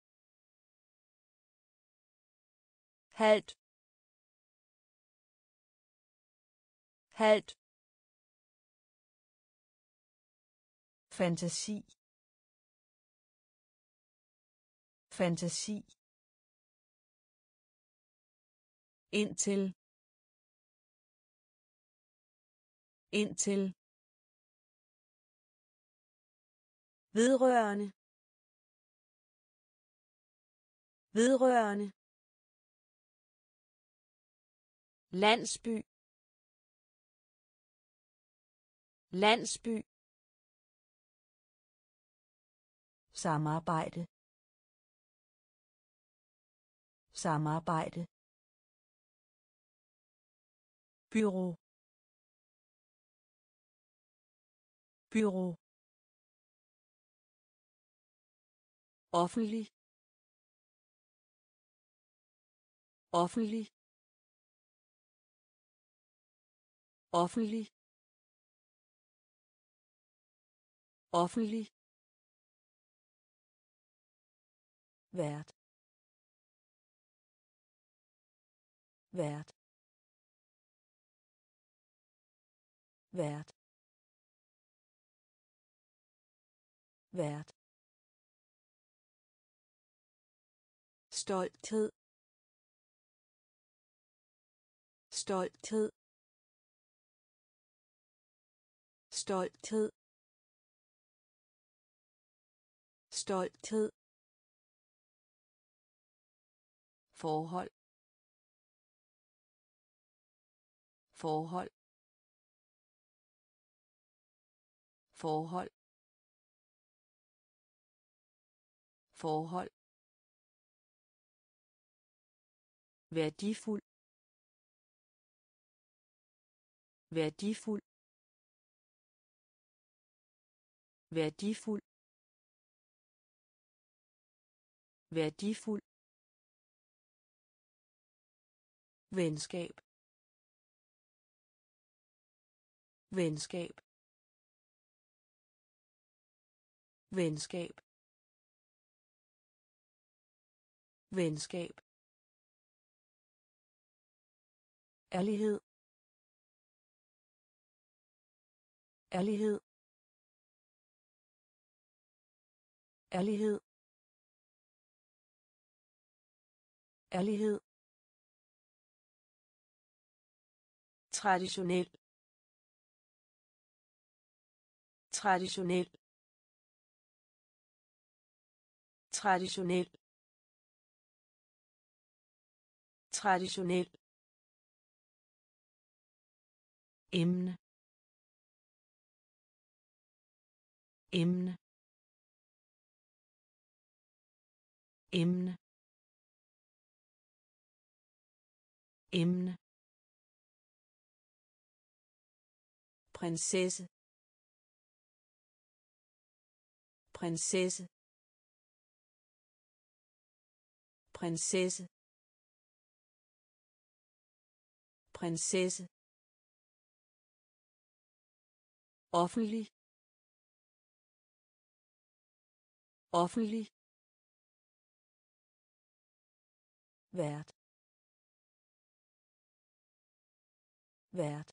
halt, halt, fantasi, fantasi, indtil, indtil, vedrørende, vedrørende, landsby, landsby, samarbejde, samarbejde, bureau, bureau, offentlig, offentlig, offentlig, offentlig, vært, vært, vært, vært, stolthed, stolthed, stolthed, stolthed, forhold, forhold, forhold, forhold, værdifuld, værdifuld, værdifuld, værdifuld, venskab, venskab, venskab, venskab, ærlighed, ærlighed, ærlighed, ærlighed, traditionel, traditionel, traditionel, traditionel, emne, emne, emne, emne, prinsesse, prinsesse, prinsesse, prinsesse, offentlig, offentlig, vært, vært,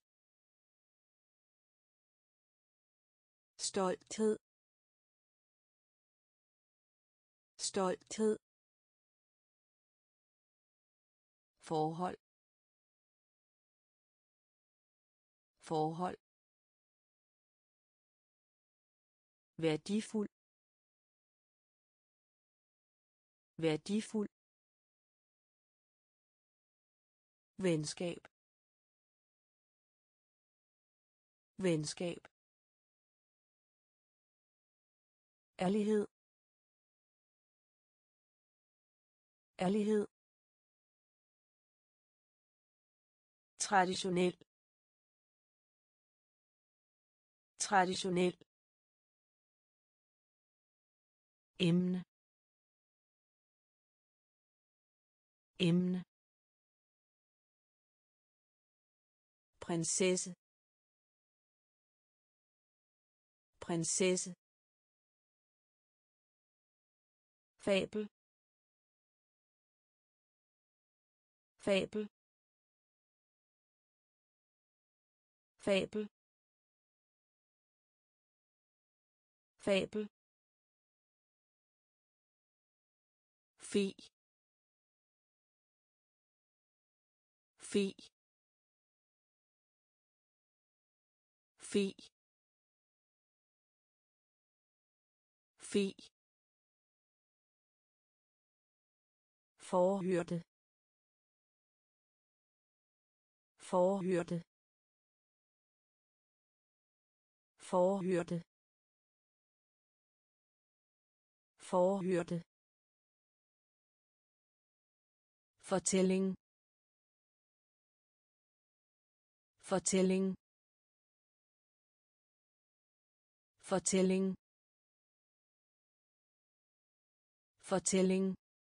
stolthed, stolthed, forhold, forhold, værdifuld, værdifuld, venskab, venskab, ærlighed, ærlighed, traditionel, traditionel, emne, emne, prinsesse, prinsesse, fabel, fabel, fabel, fabel, fi, fi, fi, fi, forhørte, forhørte, forhørte, forhørte, fortælling, fortælling, fortælling, fortælling,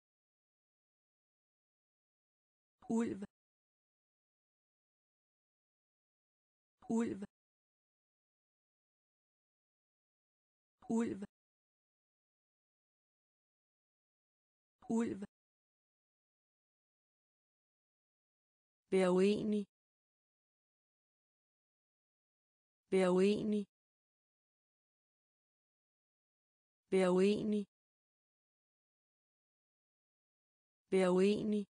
ulv, ulv, ulv, ulv, vær uenig, vær uenig, vær uenig, vær uenig,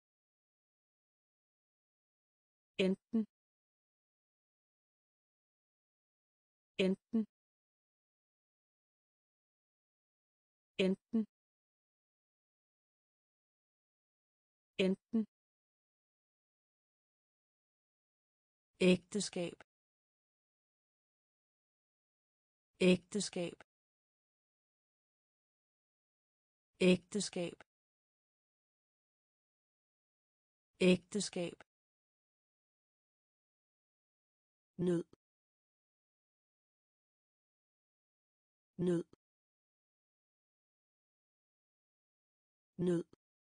enten, enten, enten, enten, ægteskab, ægteskab, ægteskab, ægteskab, nød, nød, nød,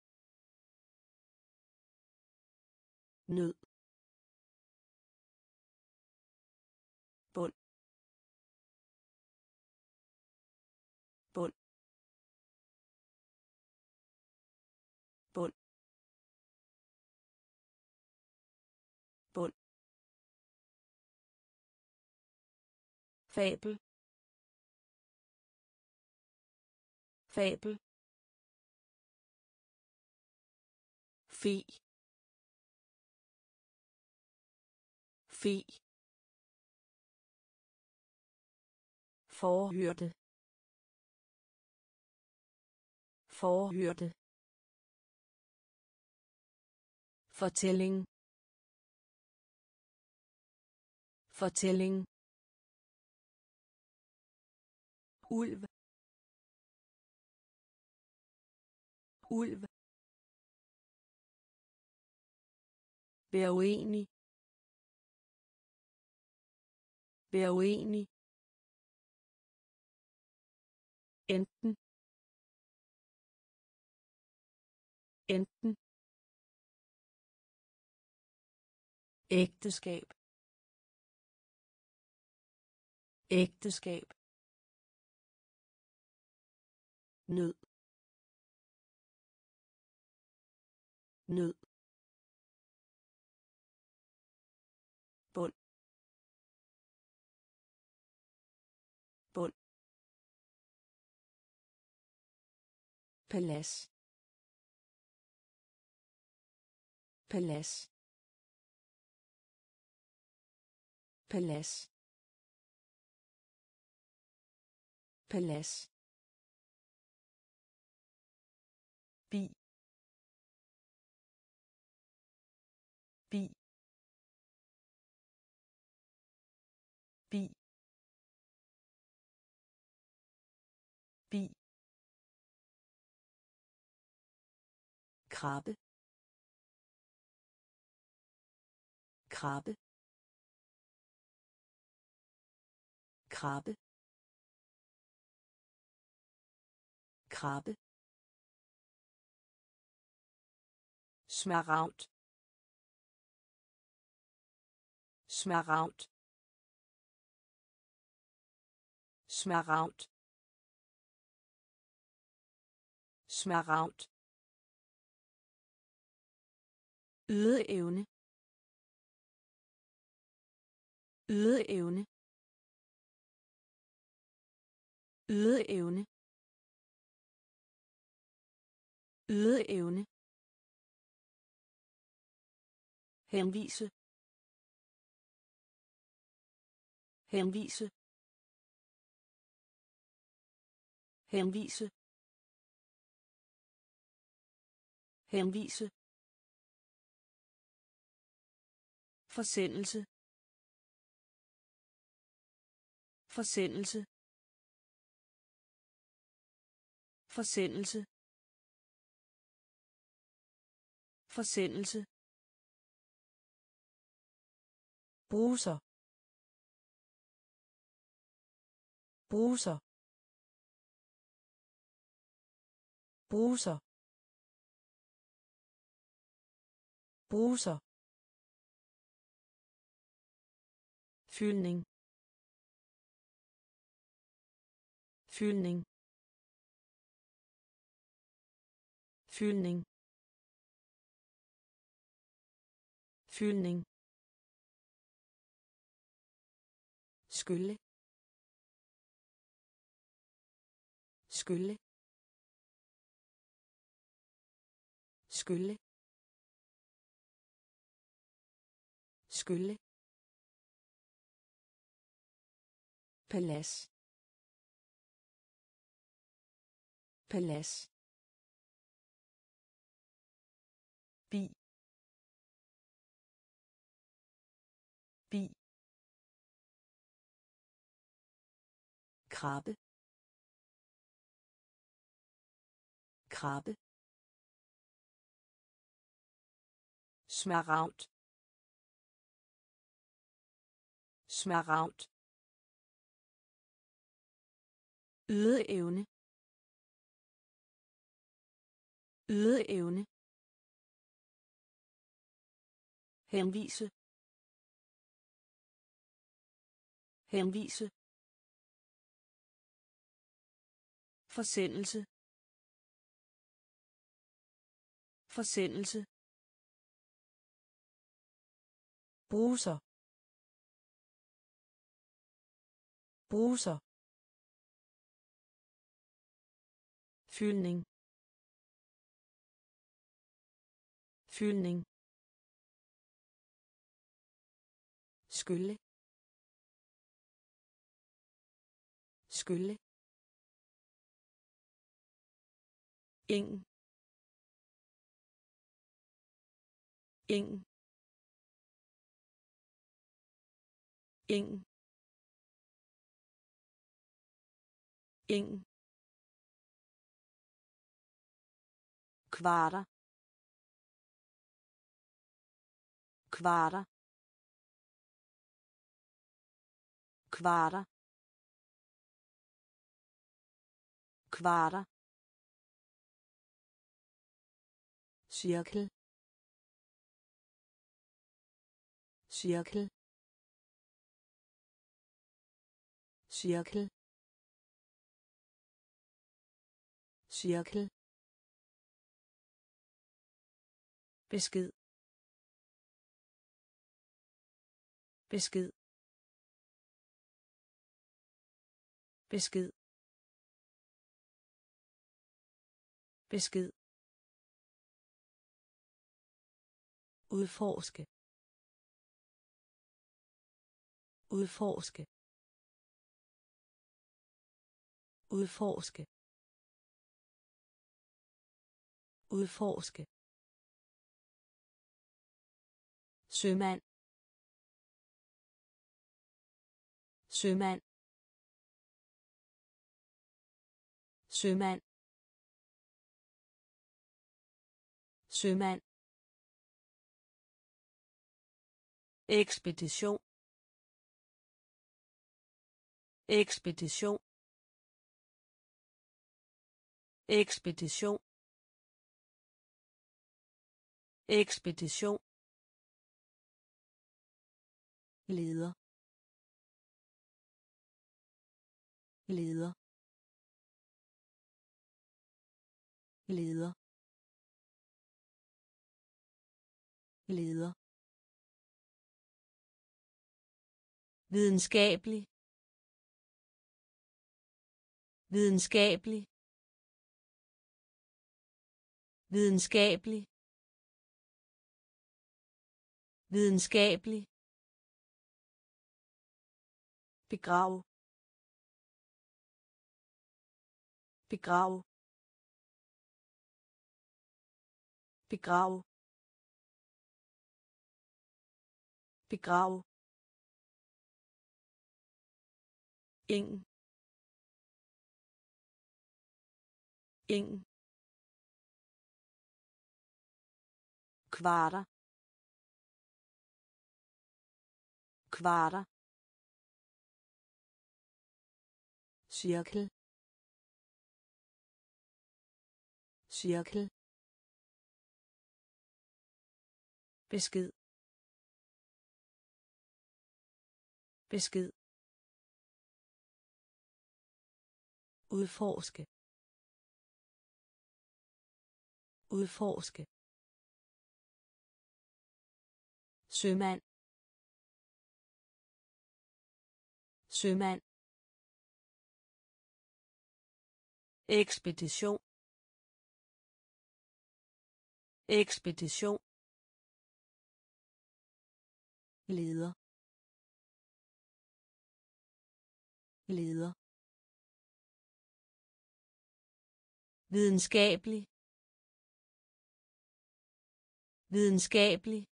nød, bund, bund, bund, bund, fabel, fabel, fe, fe, forhørte, forhørte, fortælling, fortælling, ulv, ulv, vær uenig, vær uenig, enten, enten, ægteskab, ægteskab, nød, nød, bund, bund, palads, palads, palads, palads, bi, bi, bi, bi, krabbe, krabbe, krabbe, krabbe, smaragd, smaragd, smaragd, smaragd, ydeevne, ydeevne, ydeevne, ydeevne, henvise, henvise, henvise, henvise, forsendelse, forsendelse, forsendelse, forsendelse, bruser, bruser, bruser, bruser, fyldning, fyldning, fyldning, fyldning, skylle, skylle, skylle, skylle, palads, palads, bi, bi, krabbe, krabbe, smaragd, smaragd, ydeevne, ydeevne, henvise, henvise, forsendelse, forsendelse, bruser, bruser, fyldning, fyldning, skylle, skylle, eng, eng, eng, eng, kvarter, kvarter, kvarter, kvarter, cirkel, cirkel, cirkel, cirkel, besked, besked, besked, besked, udforske, udforske, udforske, udforske, sømand, sømand, sømand, sømand, ekspedition, ekspedition, ekspedition, ekspedition, leder, leder, leder, leder, videnskabelig, videnskabelig, videnskabelig, videnskabelig, begrav, begrav, begrav, begrav, eng, eng, kvarter, kvarter, cirkel, cirkel, besked, besked, udforske, udforske, sømand, sømand, ekspedition, ekspedition, leder, leder, videnskabelig, videnskabelig,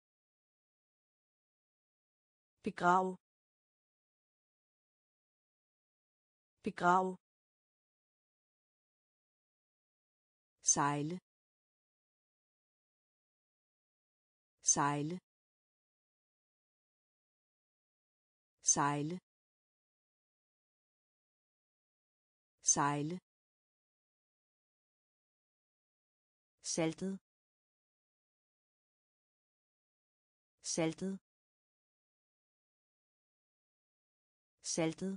begrav, begrav, sejle sejle sejle sejle saltet saltet saltet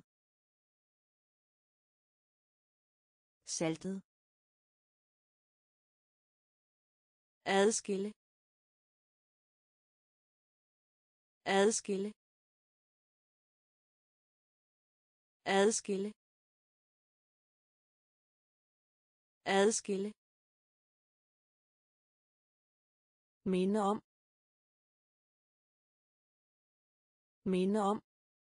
saltet adskille adskille adskille adskille minde om minde om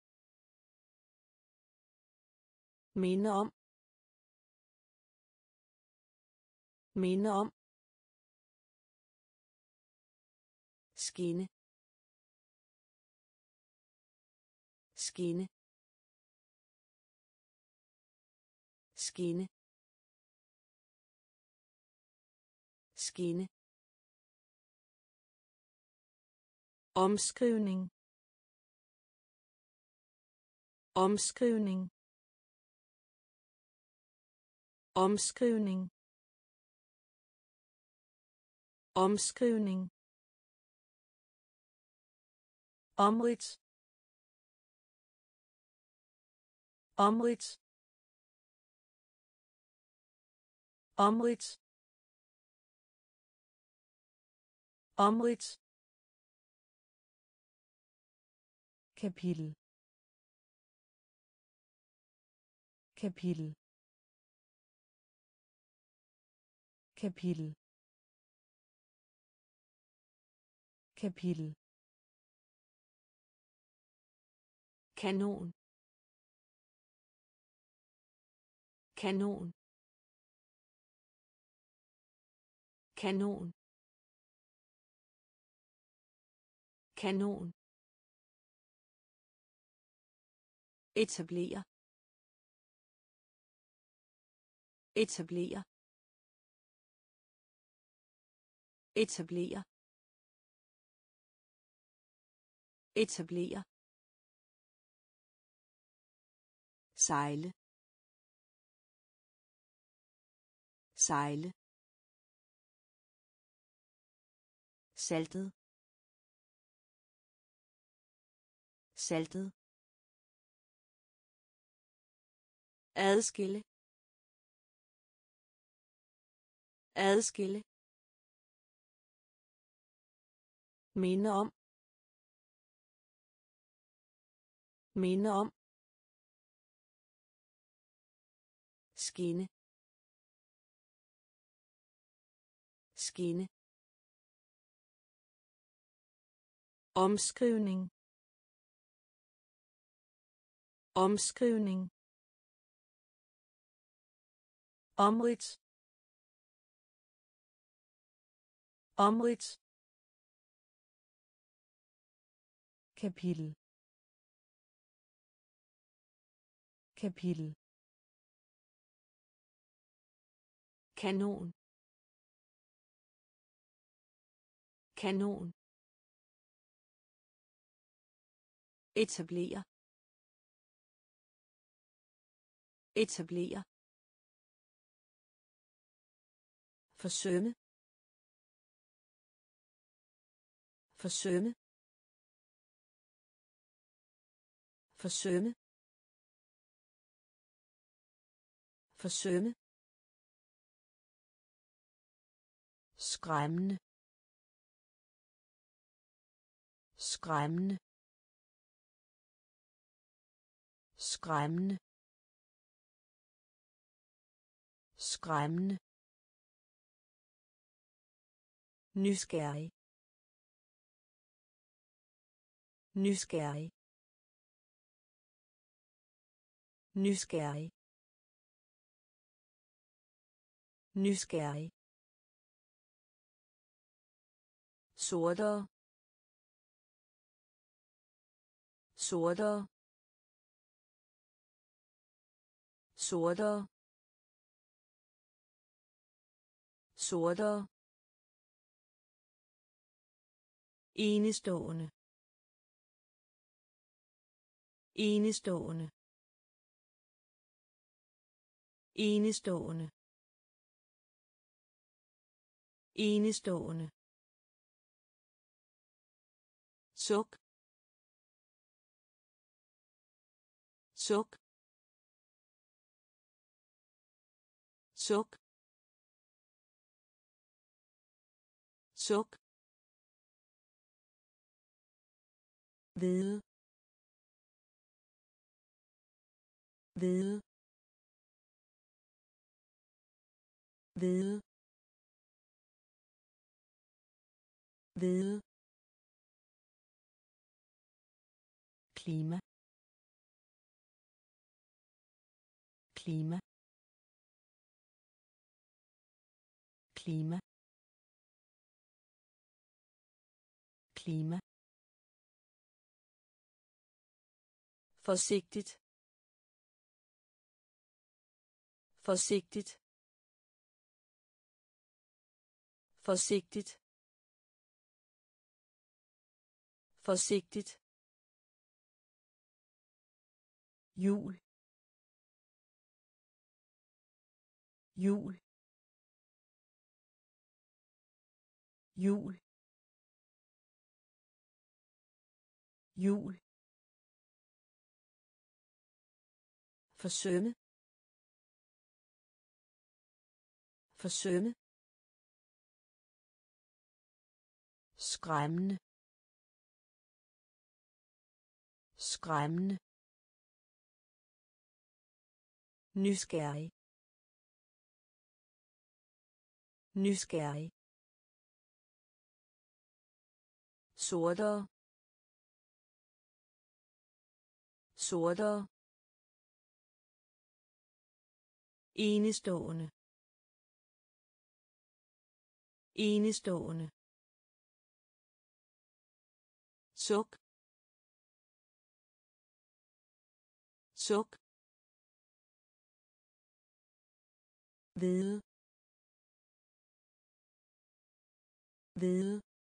minde om minde om skinne skinne skinne skinne omskrivning omskrivning omskrivning omskrivning omridt omridt omridt omridt kapitel kapitel kapitel kapitel kanon kanon kanon kanon etablere etablere etablere etablere sejle sejle saltet saltet adskille adskille minde om minde om skinne skinne omskrivning omskrivning omridt omridt kapitel kapitel kanon kanon etablere etablere forsømme forsømme forsømme forsømme skræmmende skræmmende skræmmende skræmmende nysgerrig nysgerrig nysgerrig nysgerrig sortere sortere sortere sortere, enestående, enestående, enestående, enestående, suk, suk, suk, suk, hvide, hvide, hvide, hvide, klima, klima, klima, klima, forsigtigt, forsigtigt, forsigtigt, forsigtigt, jul, jul, jul, jul, forsømme, forsømme, skræmmende, skræmmende, nysgerrig, nysgerrig, sortere, sortere, enestående, enestående, suk, suk, hvide, hvide,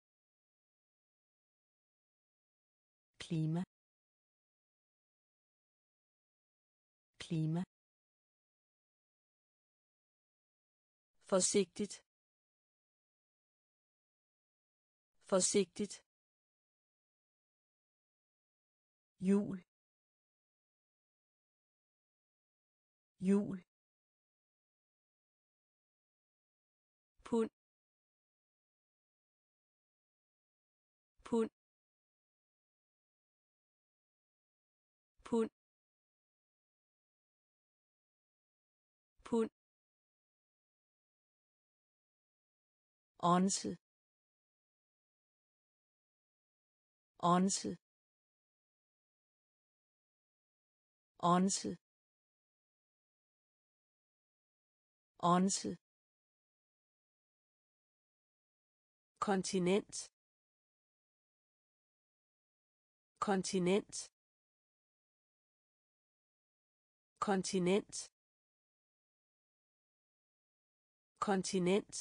klima, klima, forsigtigt, forsigtigt, jul, jul, pund, pund, pund, pund, onse, onse, onse, onse, kontinent, kontinent, kontinent, kontinent,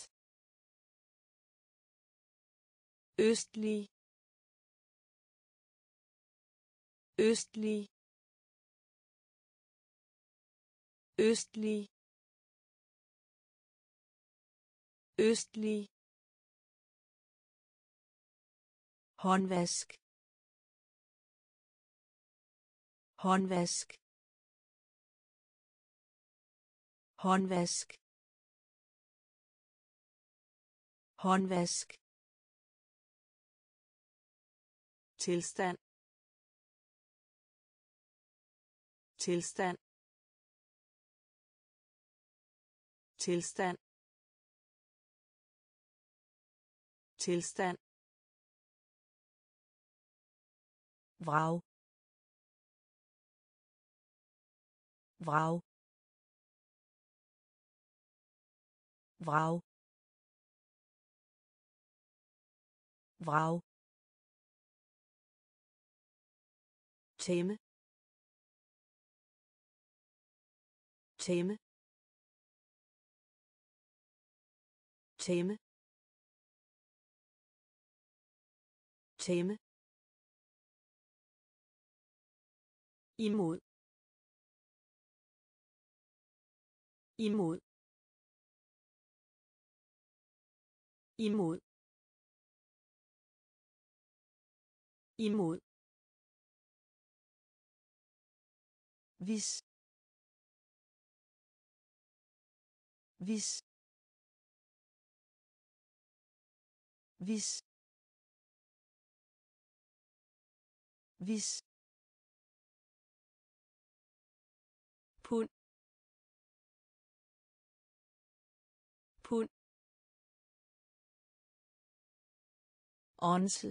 østlig, østlig, østlig, østlig, håndvask, håndvask, håndvask, håndvask, tilstand, tilstand, tilstand, tilstand, vrag, vrag, vrag, vrag, tæmme, tæmme, tæmme, tæmme, imod, imod, imod, imod, hvis, hvis, hvis, hvis, pund, pund, onse,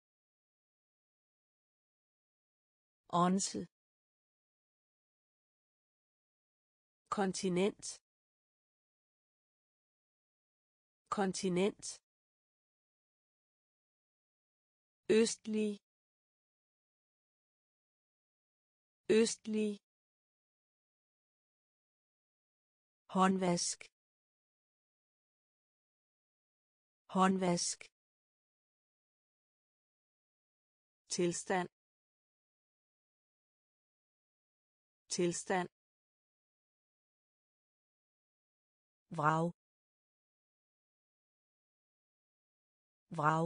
onse, kontinent, kontinent, østlig, østlig, håndvask, håndvask, tilstand, tilstand, vrag, vrag,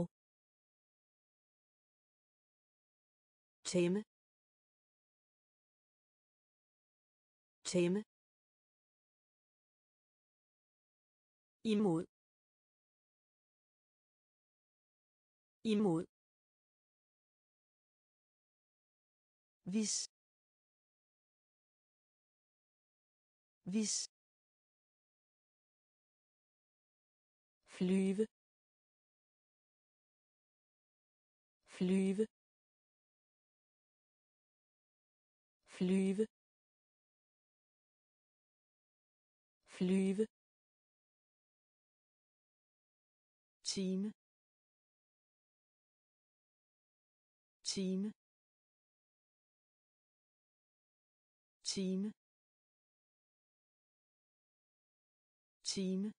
tæmme, tæmme, imod, imod, hvis, hvis, flyve, flyve, flyve, flyve, time, time, time, time,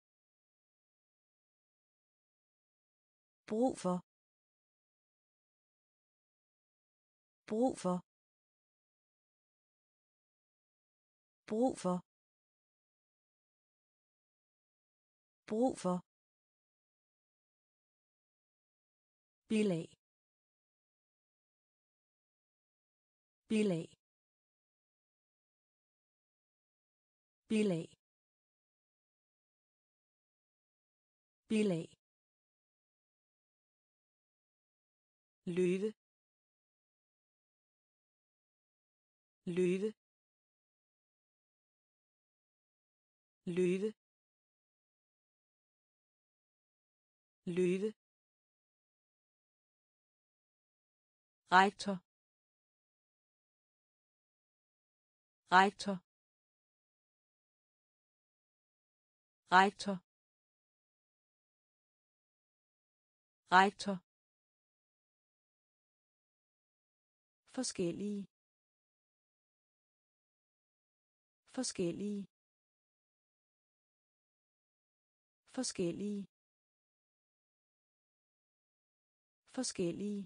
brug for, brug for, brug for, brug for, bilag, bilag, bilag, bilag, løve, løve, løve, løve, rektor, rektor, rektor, rektor, forskellige, forskellige, forskellige, forskellige,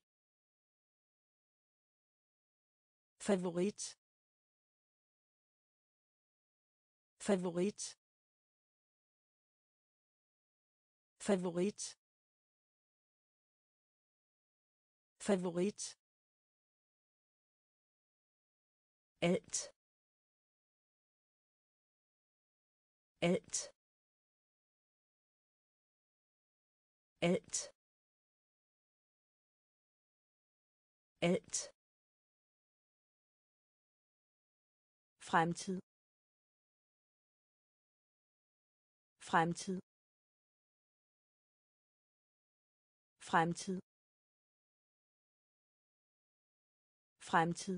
favorit, favorit, favorit, favorit, alt, alt, alt, alt, fremtid, fremtid, fremtid, fremtid,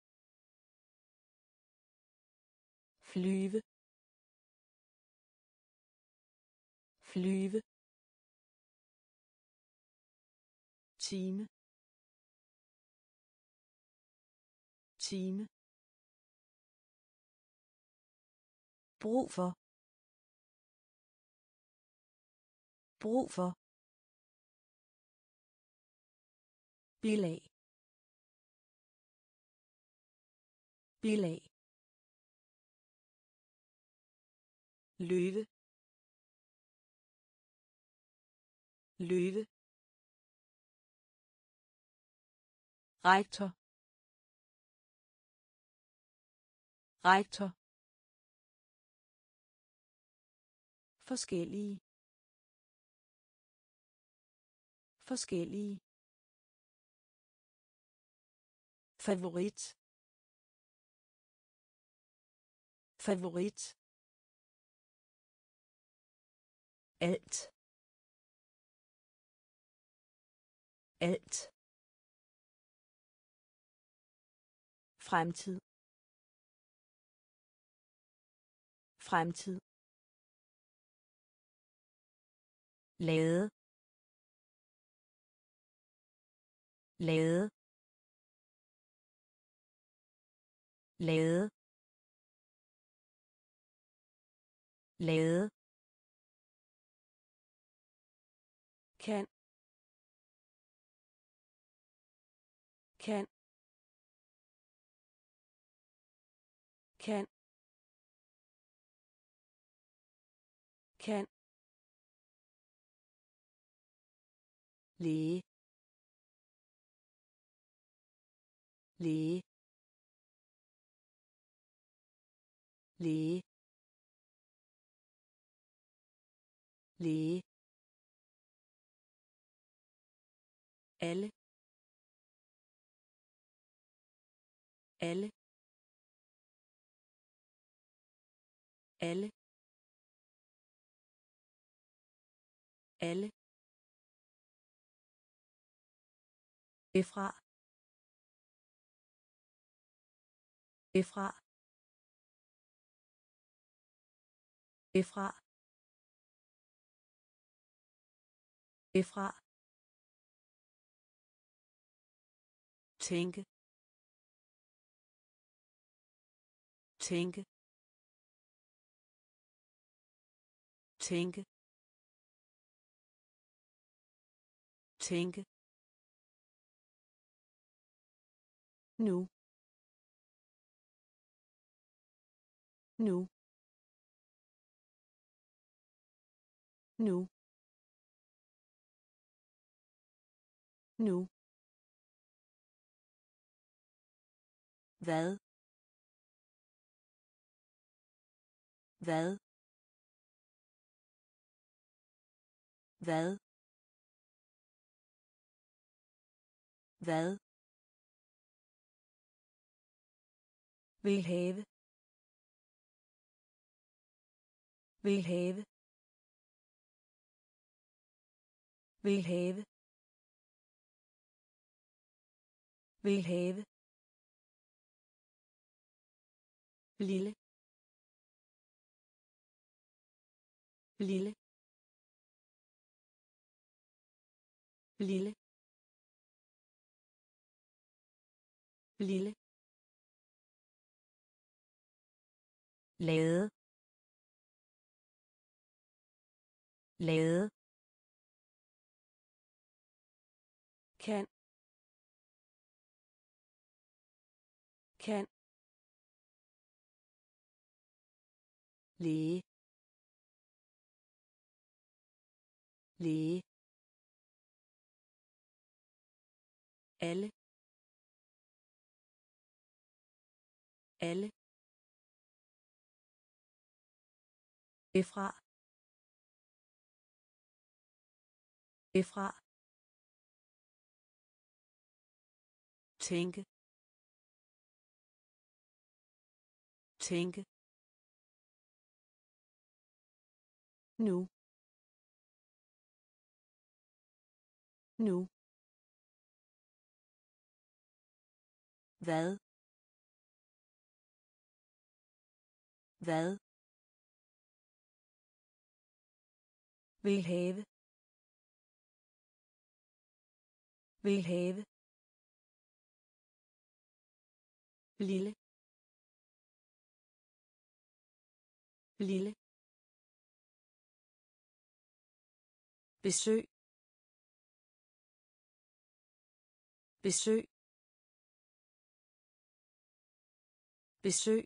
flyve, flyve, time, time, brug for, brug for, bilag, bilag, løve, løve, rektor, rektor, forskellige, forskellige, favorit, favorit, alt, alt, fremtid, fremtid, lade, lade, lade, lade, kan, kan, kan, kan, læge, læge, læge, læge, alle, alle, alle, alle, efra, efra, efra, efra, tænke, tænke, tænke, tænke, nu, nu, nu, nu, hvad, hvad, hvad, hvad, vil have, vil have, vil have, vil have, lille, lille, lille, lille, lade, lade, kan, kan, læge, læge, alle, alle, efra, efra, tænke, tænke, nu, nu, hvad, hvad, vil have, vil have, lille, lille, besøg besøg besøg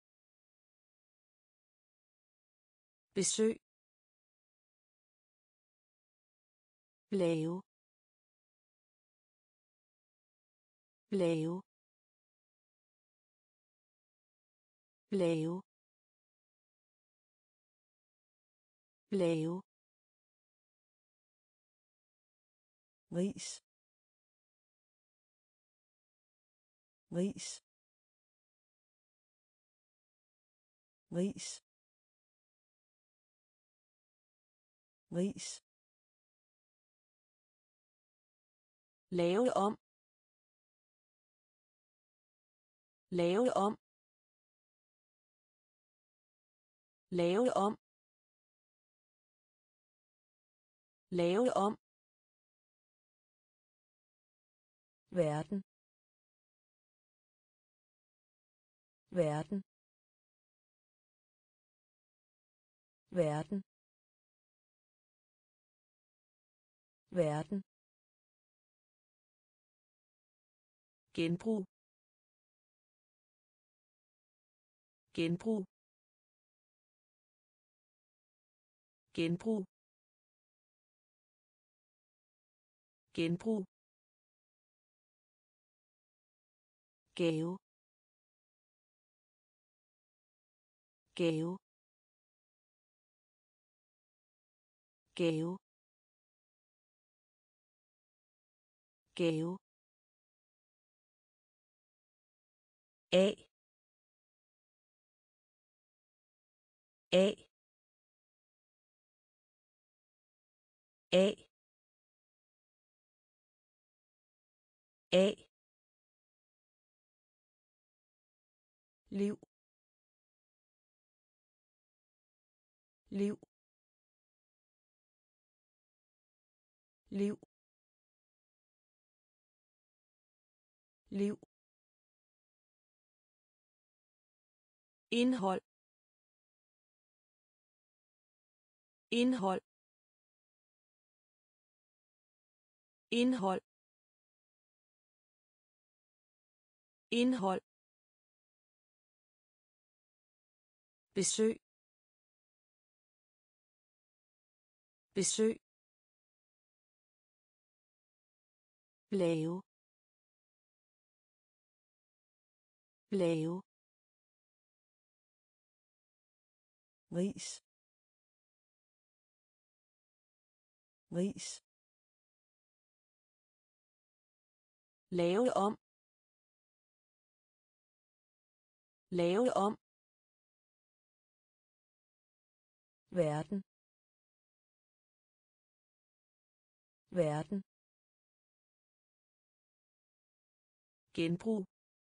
besøg lave lave lave lave ris ris ris ris lave om lave om lave om lave om verden verden verden verden genbrug genbrug genbrug genbrug gave gave gave gave A A A A liv liv liv liv indhold indhold indhold indhold besøg besøg lave lave ris ris lave om lave om verden verden genbrug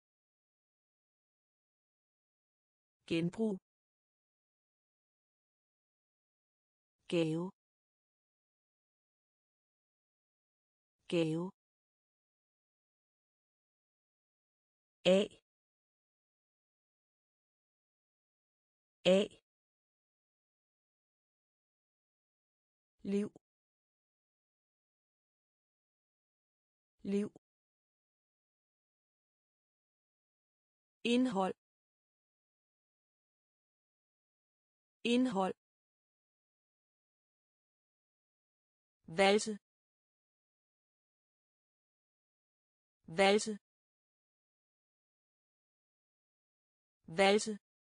genbrug gave gave A A liv liv indhold indhold valse valse valse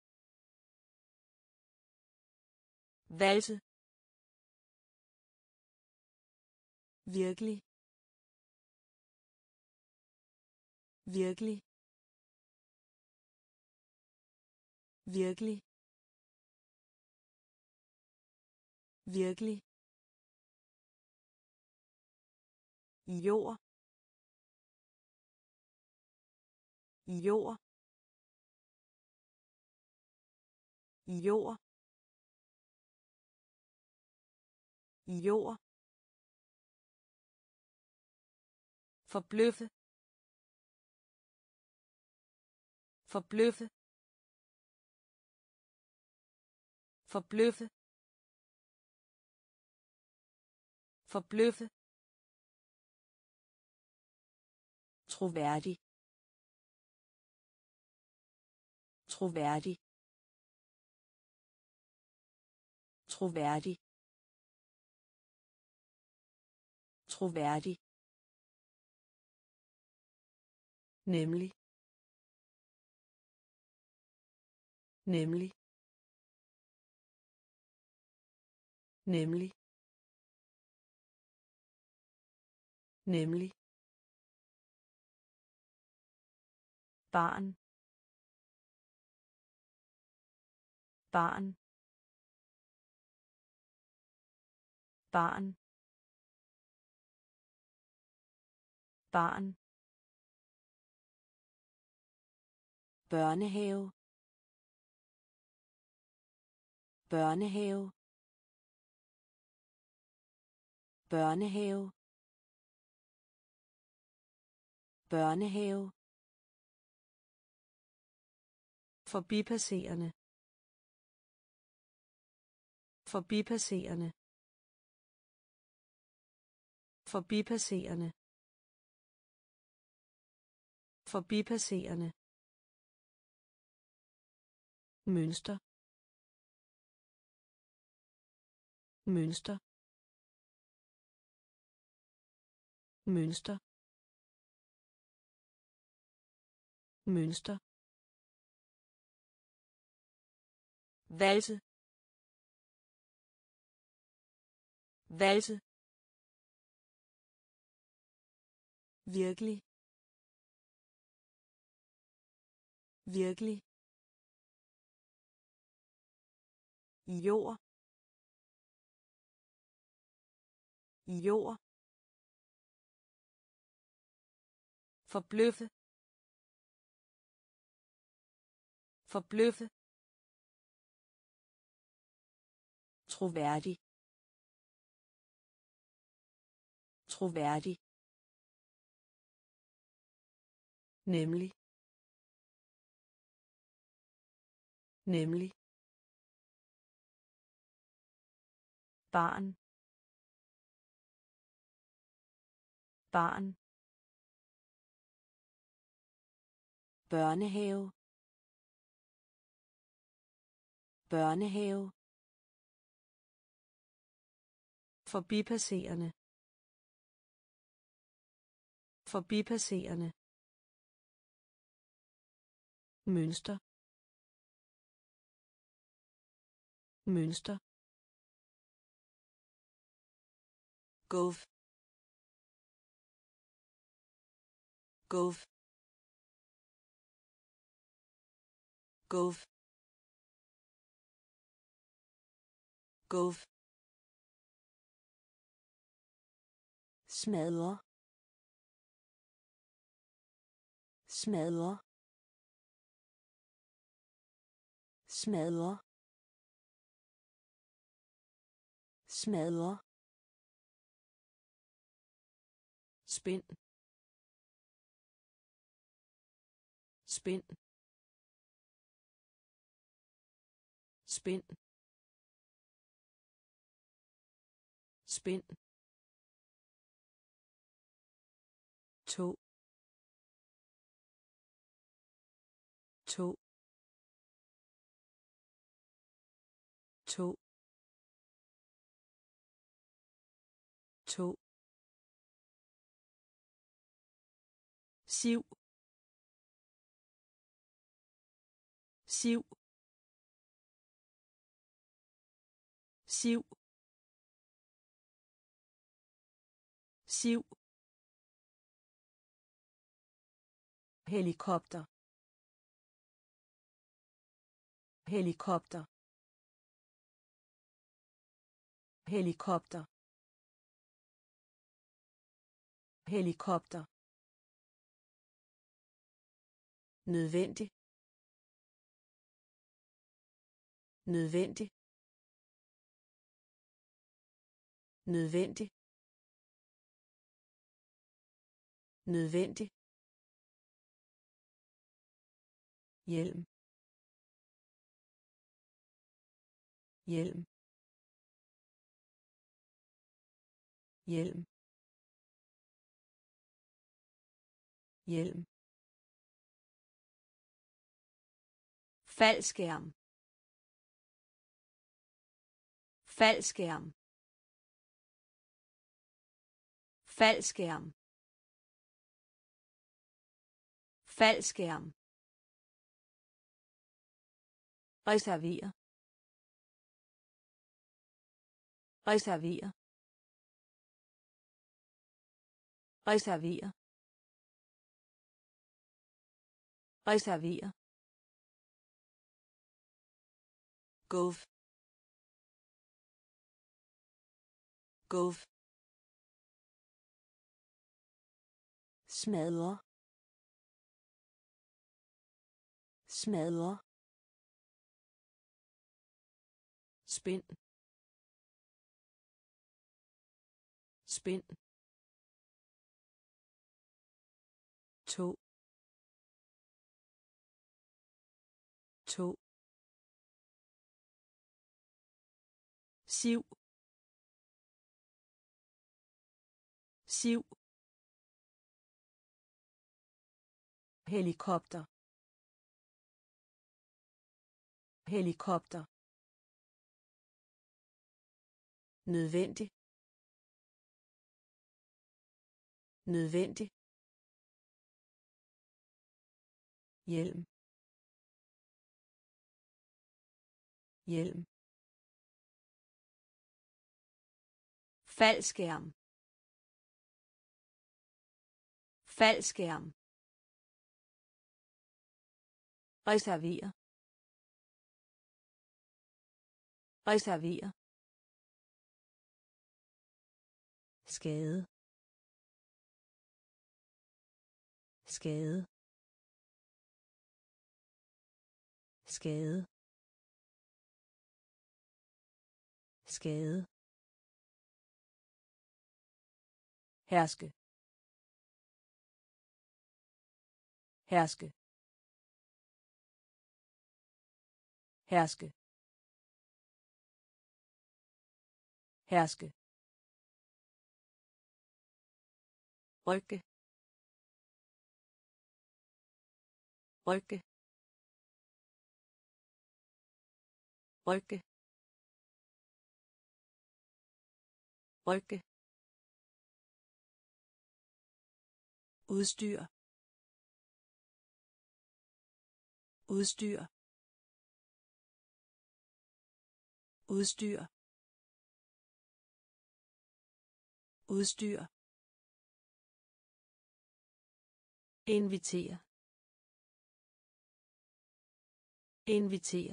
valse virkelig virkelig virkelig virkelig jord jord jord jord forbløffe forbløffe forbløffe Forbløffe. Troværdig. Troværdig. Troværdig. Troværdig. Nemlig. Nemlig. Nemlig. Nemlig. Barn. Barn. Barn. Barn. Børnehave. Børnehave. Børnehave. Børnehave. Forbipasserende. Forbipasserende. Forbipasserende. Forbipasserende. Mønster. Mønster. Mønster. Mønster. Valse. Valse. Virkelig. Virkelig. Jord. Jord. Forbløffe. Forbløffe. Troværdig. Troværdig. Nemlig. Nemlig. Barn. Barn. Børnehave. Børnehave. Forbipasserende. Forbipasserende. Mønster. Mønster. Gulv. Gulv. Gulv. Gulv. Smadre. Smadre. Smadre. Smadre. Spind. Spind. Spind. Spind. To. To. To. To. Siv. Siv. Siv. Siv. Helikopter. Helikopter. Helikopter. Helikopter. Nødvendig. Nødvendig. Nødvendig. Nødvendig. Hjelm. Hjelm. hjelm, hjelm, faldskærm, faldskærm, faldskærm, faldskærm, reservere, reservere, reservere, reservere, gulv, gulv, smadre, smadre, spind, spind, to, to, siv, siv, helikopter, helikopter, nødvendig, nødvendig, hjelm, hjelm, faldskærm, faldskærm, reservere, reservere, skade, skade, skade, skade, herske, herske, herske, herske, rykke, rykke, rykke, rykke, udstyr, udstyr, udstyr, udstyr, invitere, invitere,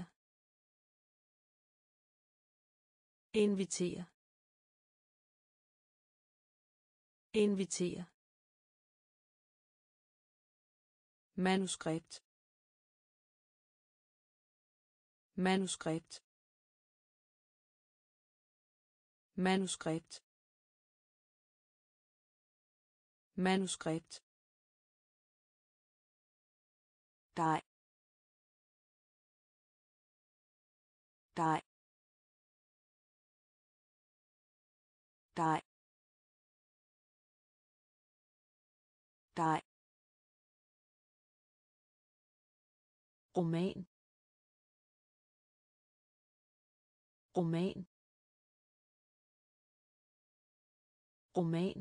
invitere, invitere, manuskript, manuskript, manuskript, manuskript, dej, dej, dej, dej, roman, roman, roman,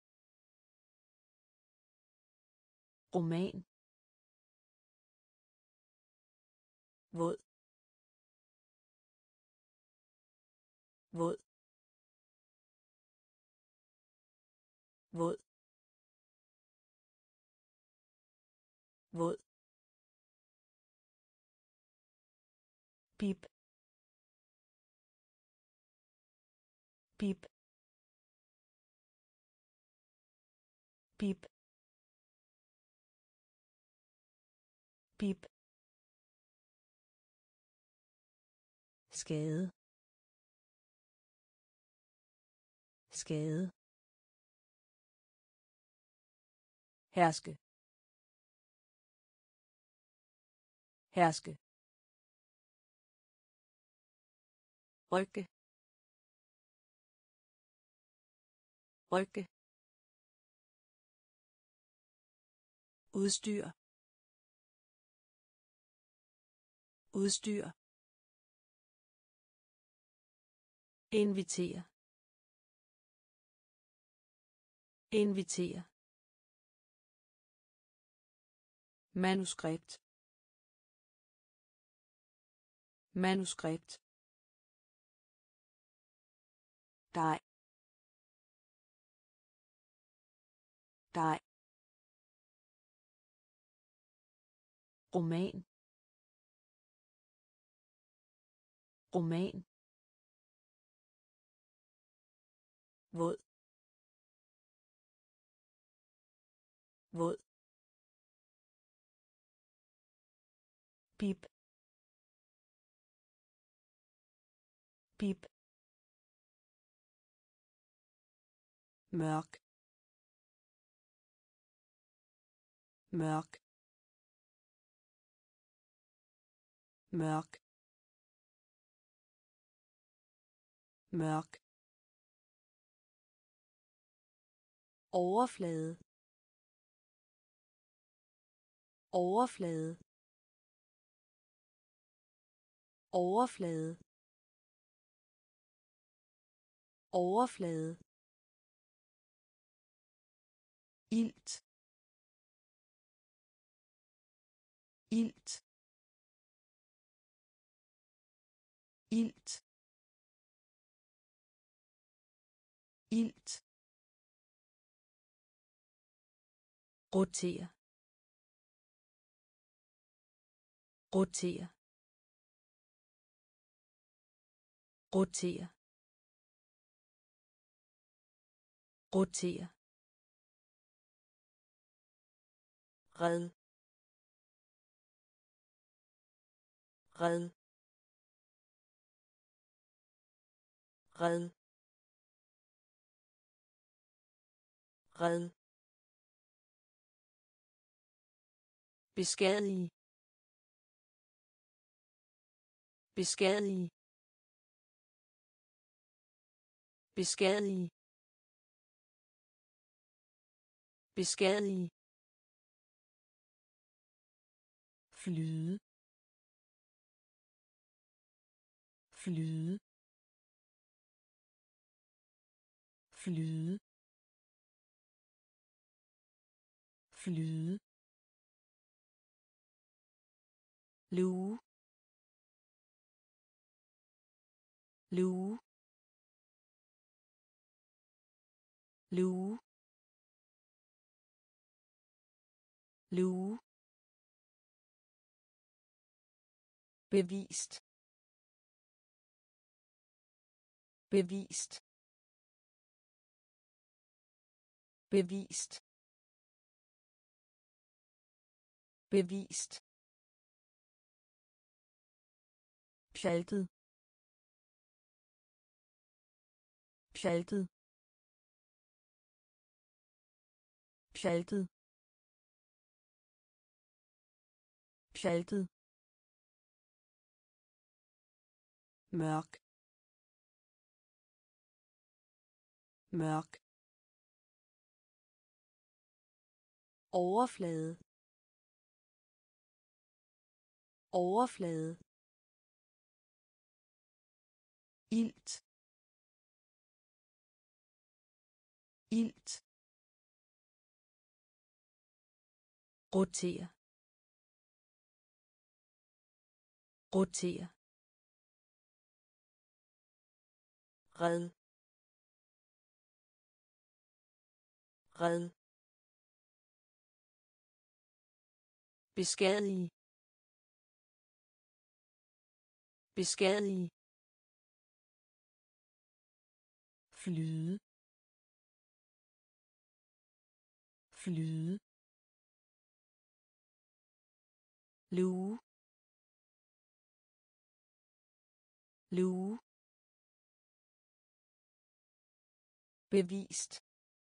roman, våd, våd, våd, våd, pip, pip, pip, pip, skade, skade, herske, herske, rykke, rykke, udstyr, udstyr, invitere, invitere, manuskript, manuskript, dej, dej, roman, roman, våd, våd, bip, bip, mørk, mørk, mørk, mørk, overflade, overflade, overflade, overflade, ilt, ilt, ilt, ilt, rotere, rotere, rotere, rotere, red, red, red, red, beskadige, beskadige, beskadige, beskadige, flyde, flyde, flyde, flyde, luge, luge, luge, luge, bevist, bevist, bevist, bevist, pjaltet, pjaltet, pjaltet, pjaltet, mørk, mørk, overflade, overflade, ilt, ilt, rotere, rotere, red, red, beskadige, beskadige, flyde, flyde, luge, luge, bevist,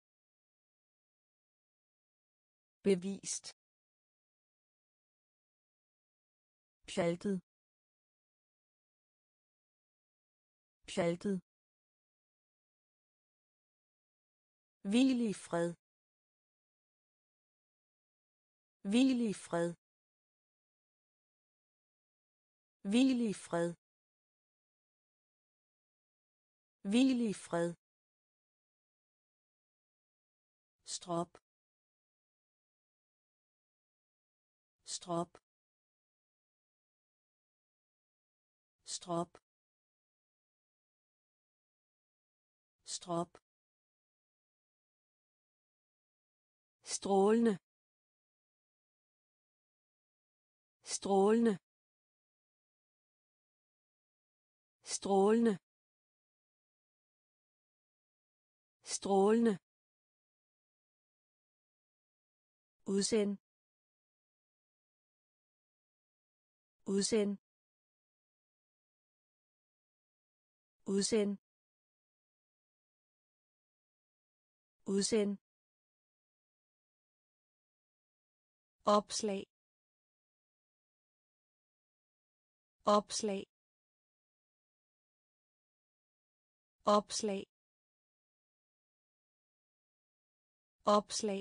bevist, pjaltet, pjaltet, Hvil i fred. Hvil i fred. Hvil i fred. Hvil i fred. Strop. Strop. Strop. Strop. Strålende. Strålende. Strålende. Strålende. Udsend. Udsend. Udsend. Udsend. Opslag. Opslag. Opslag. Opslag.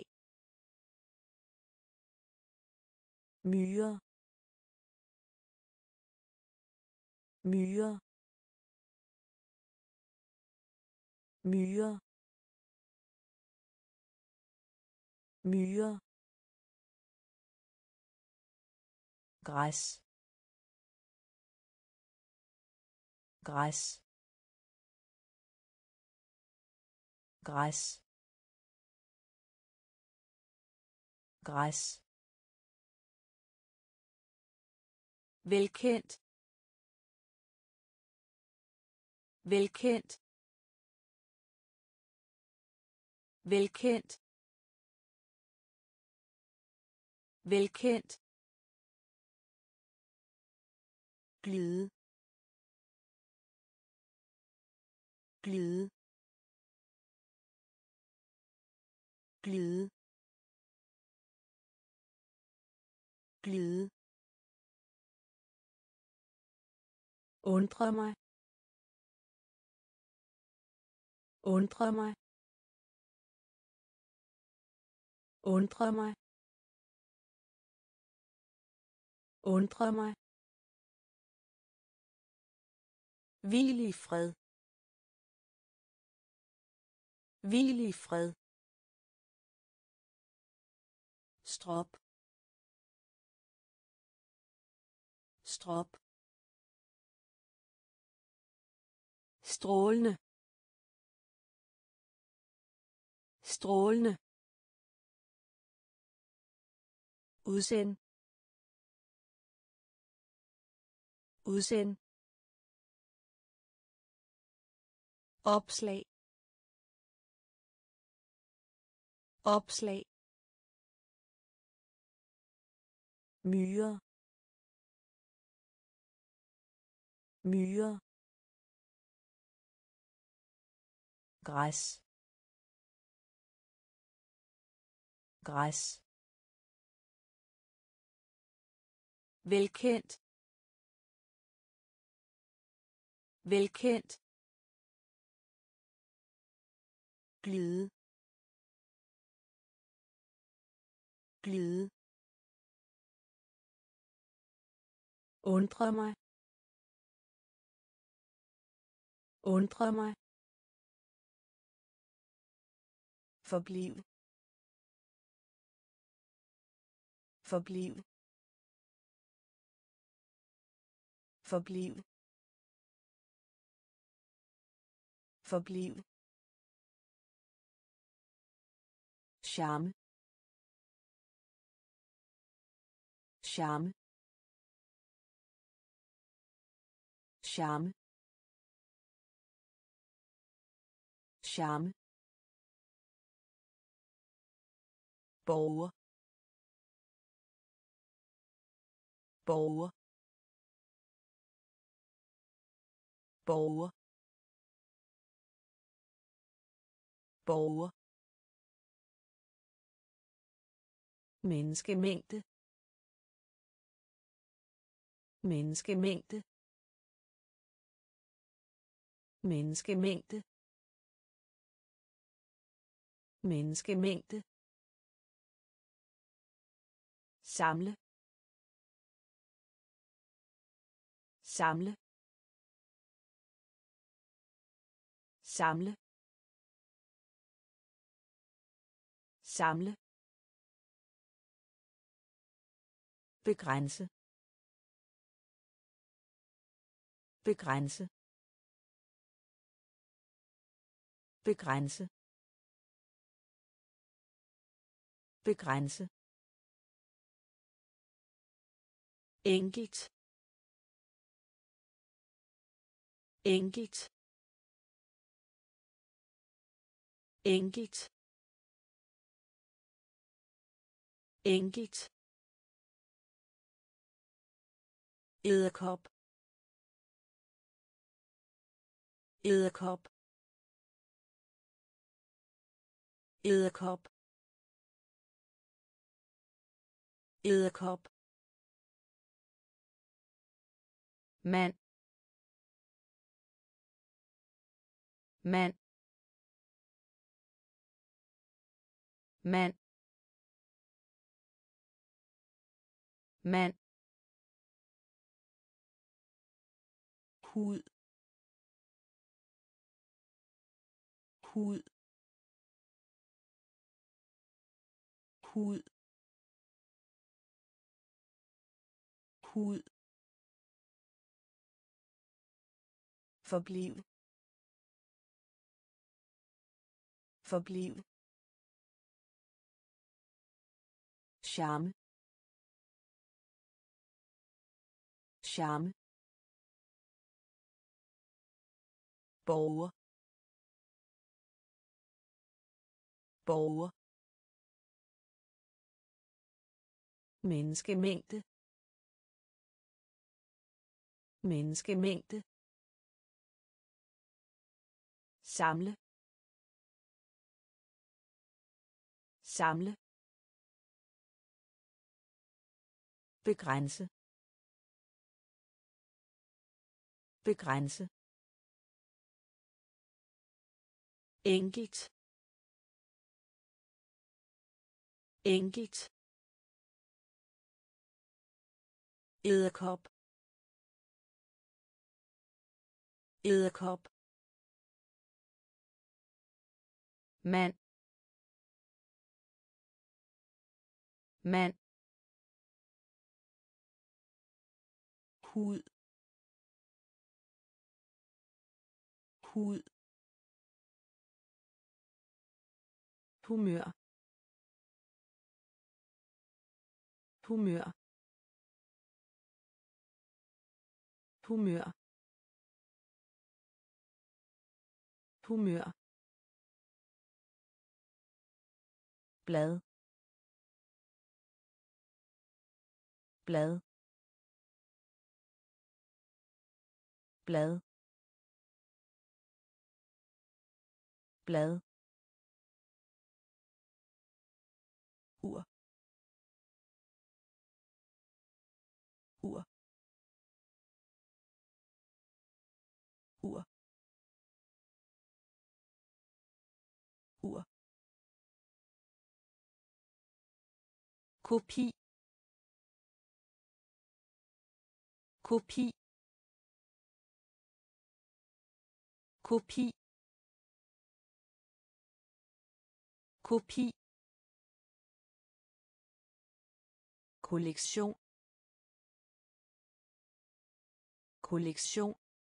Myre. Myre. Myre. Myre. Græs. Græs. Græs. Græs. Velkendt. Velkendt. Velkendt. Velkendt. Glide. Glide. Glide. Glide. Undre mig. Undre mig. Undre mig. Undre mig. Hvil i fred. Hvil i fred. Strop. Strop. Strålende. Strålende. Udsend. Udsend. Opslag. Opslag. Myre. Myre. Græs. Græs. Velkendt. Velkendt. Glide. Glide. Undre mig. Undre mig. Forbliv. Forbliv. Forbliv. Forbliv. Charme. Charme. Charme. Charme. Borger. Borger. Borger. Borger. Menneskemængde. Menneskemængde. Menneskemængde. menneskemængde, samle, samle, samle, samle, begrænse, begrænse, begrænse, begrænse, enkelt, enkelt, enkelt, enkelt, edderkop, edderkop, edderkop, edderkop, mand, mand, mand, mand, hud, hud, hud, hud, forbliv, forbliv, charme, charme, borger, borger, menneskemængde, menneskemængde, samle, samle, begrænse, begrænse, enkelt, enkelt, edderkop, edderkop, mand, mand, hud, hud, humør, humør, humør, humør, blad, blad, blad, blad, ur, ur, ur, ur, kopi, kopi, kopi, kopi, kollektion, kollektion,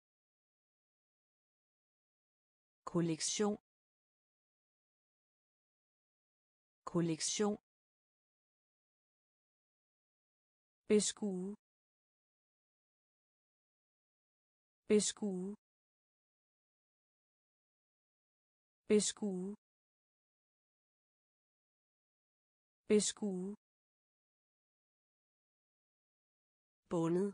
kollektion, kollektion, beskue, beskue, beskue, beskue, bundet,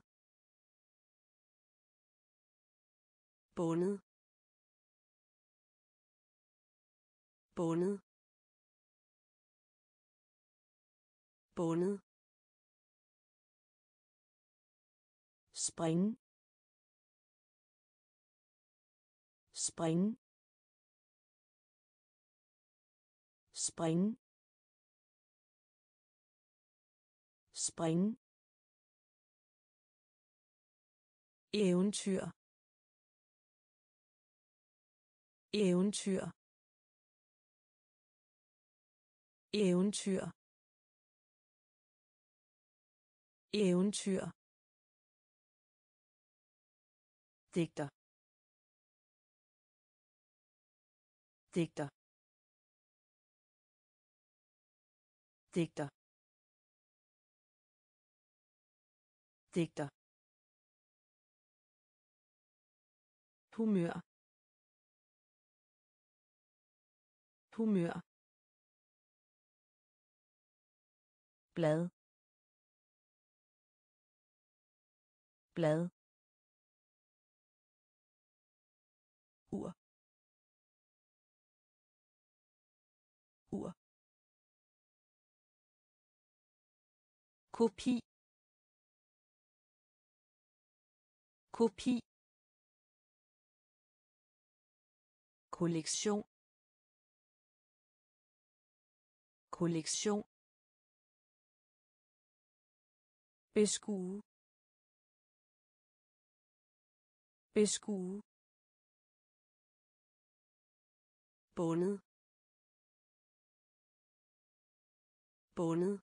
bundet, bundet, bundet, spring, spring, springe, springe, eventyr, eventyr, eventyr, eventyr, digter, digter, digter, digter, humør, humør, blad, blad, ur, ur, kopi, kopi, kollektion, kollektion, beskue, beskue, bundet, bundet,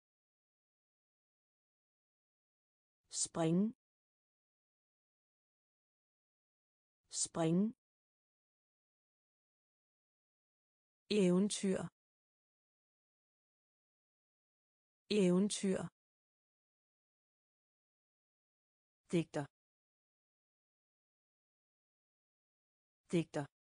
springe, springe, eventyr, eventyr, digter, digter,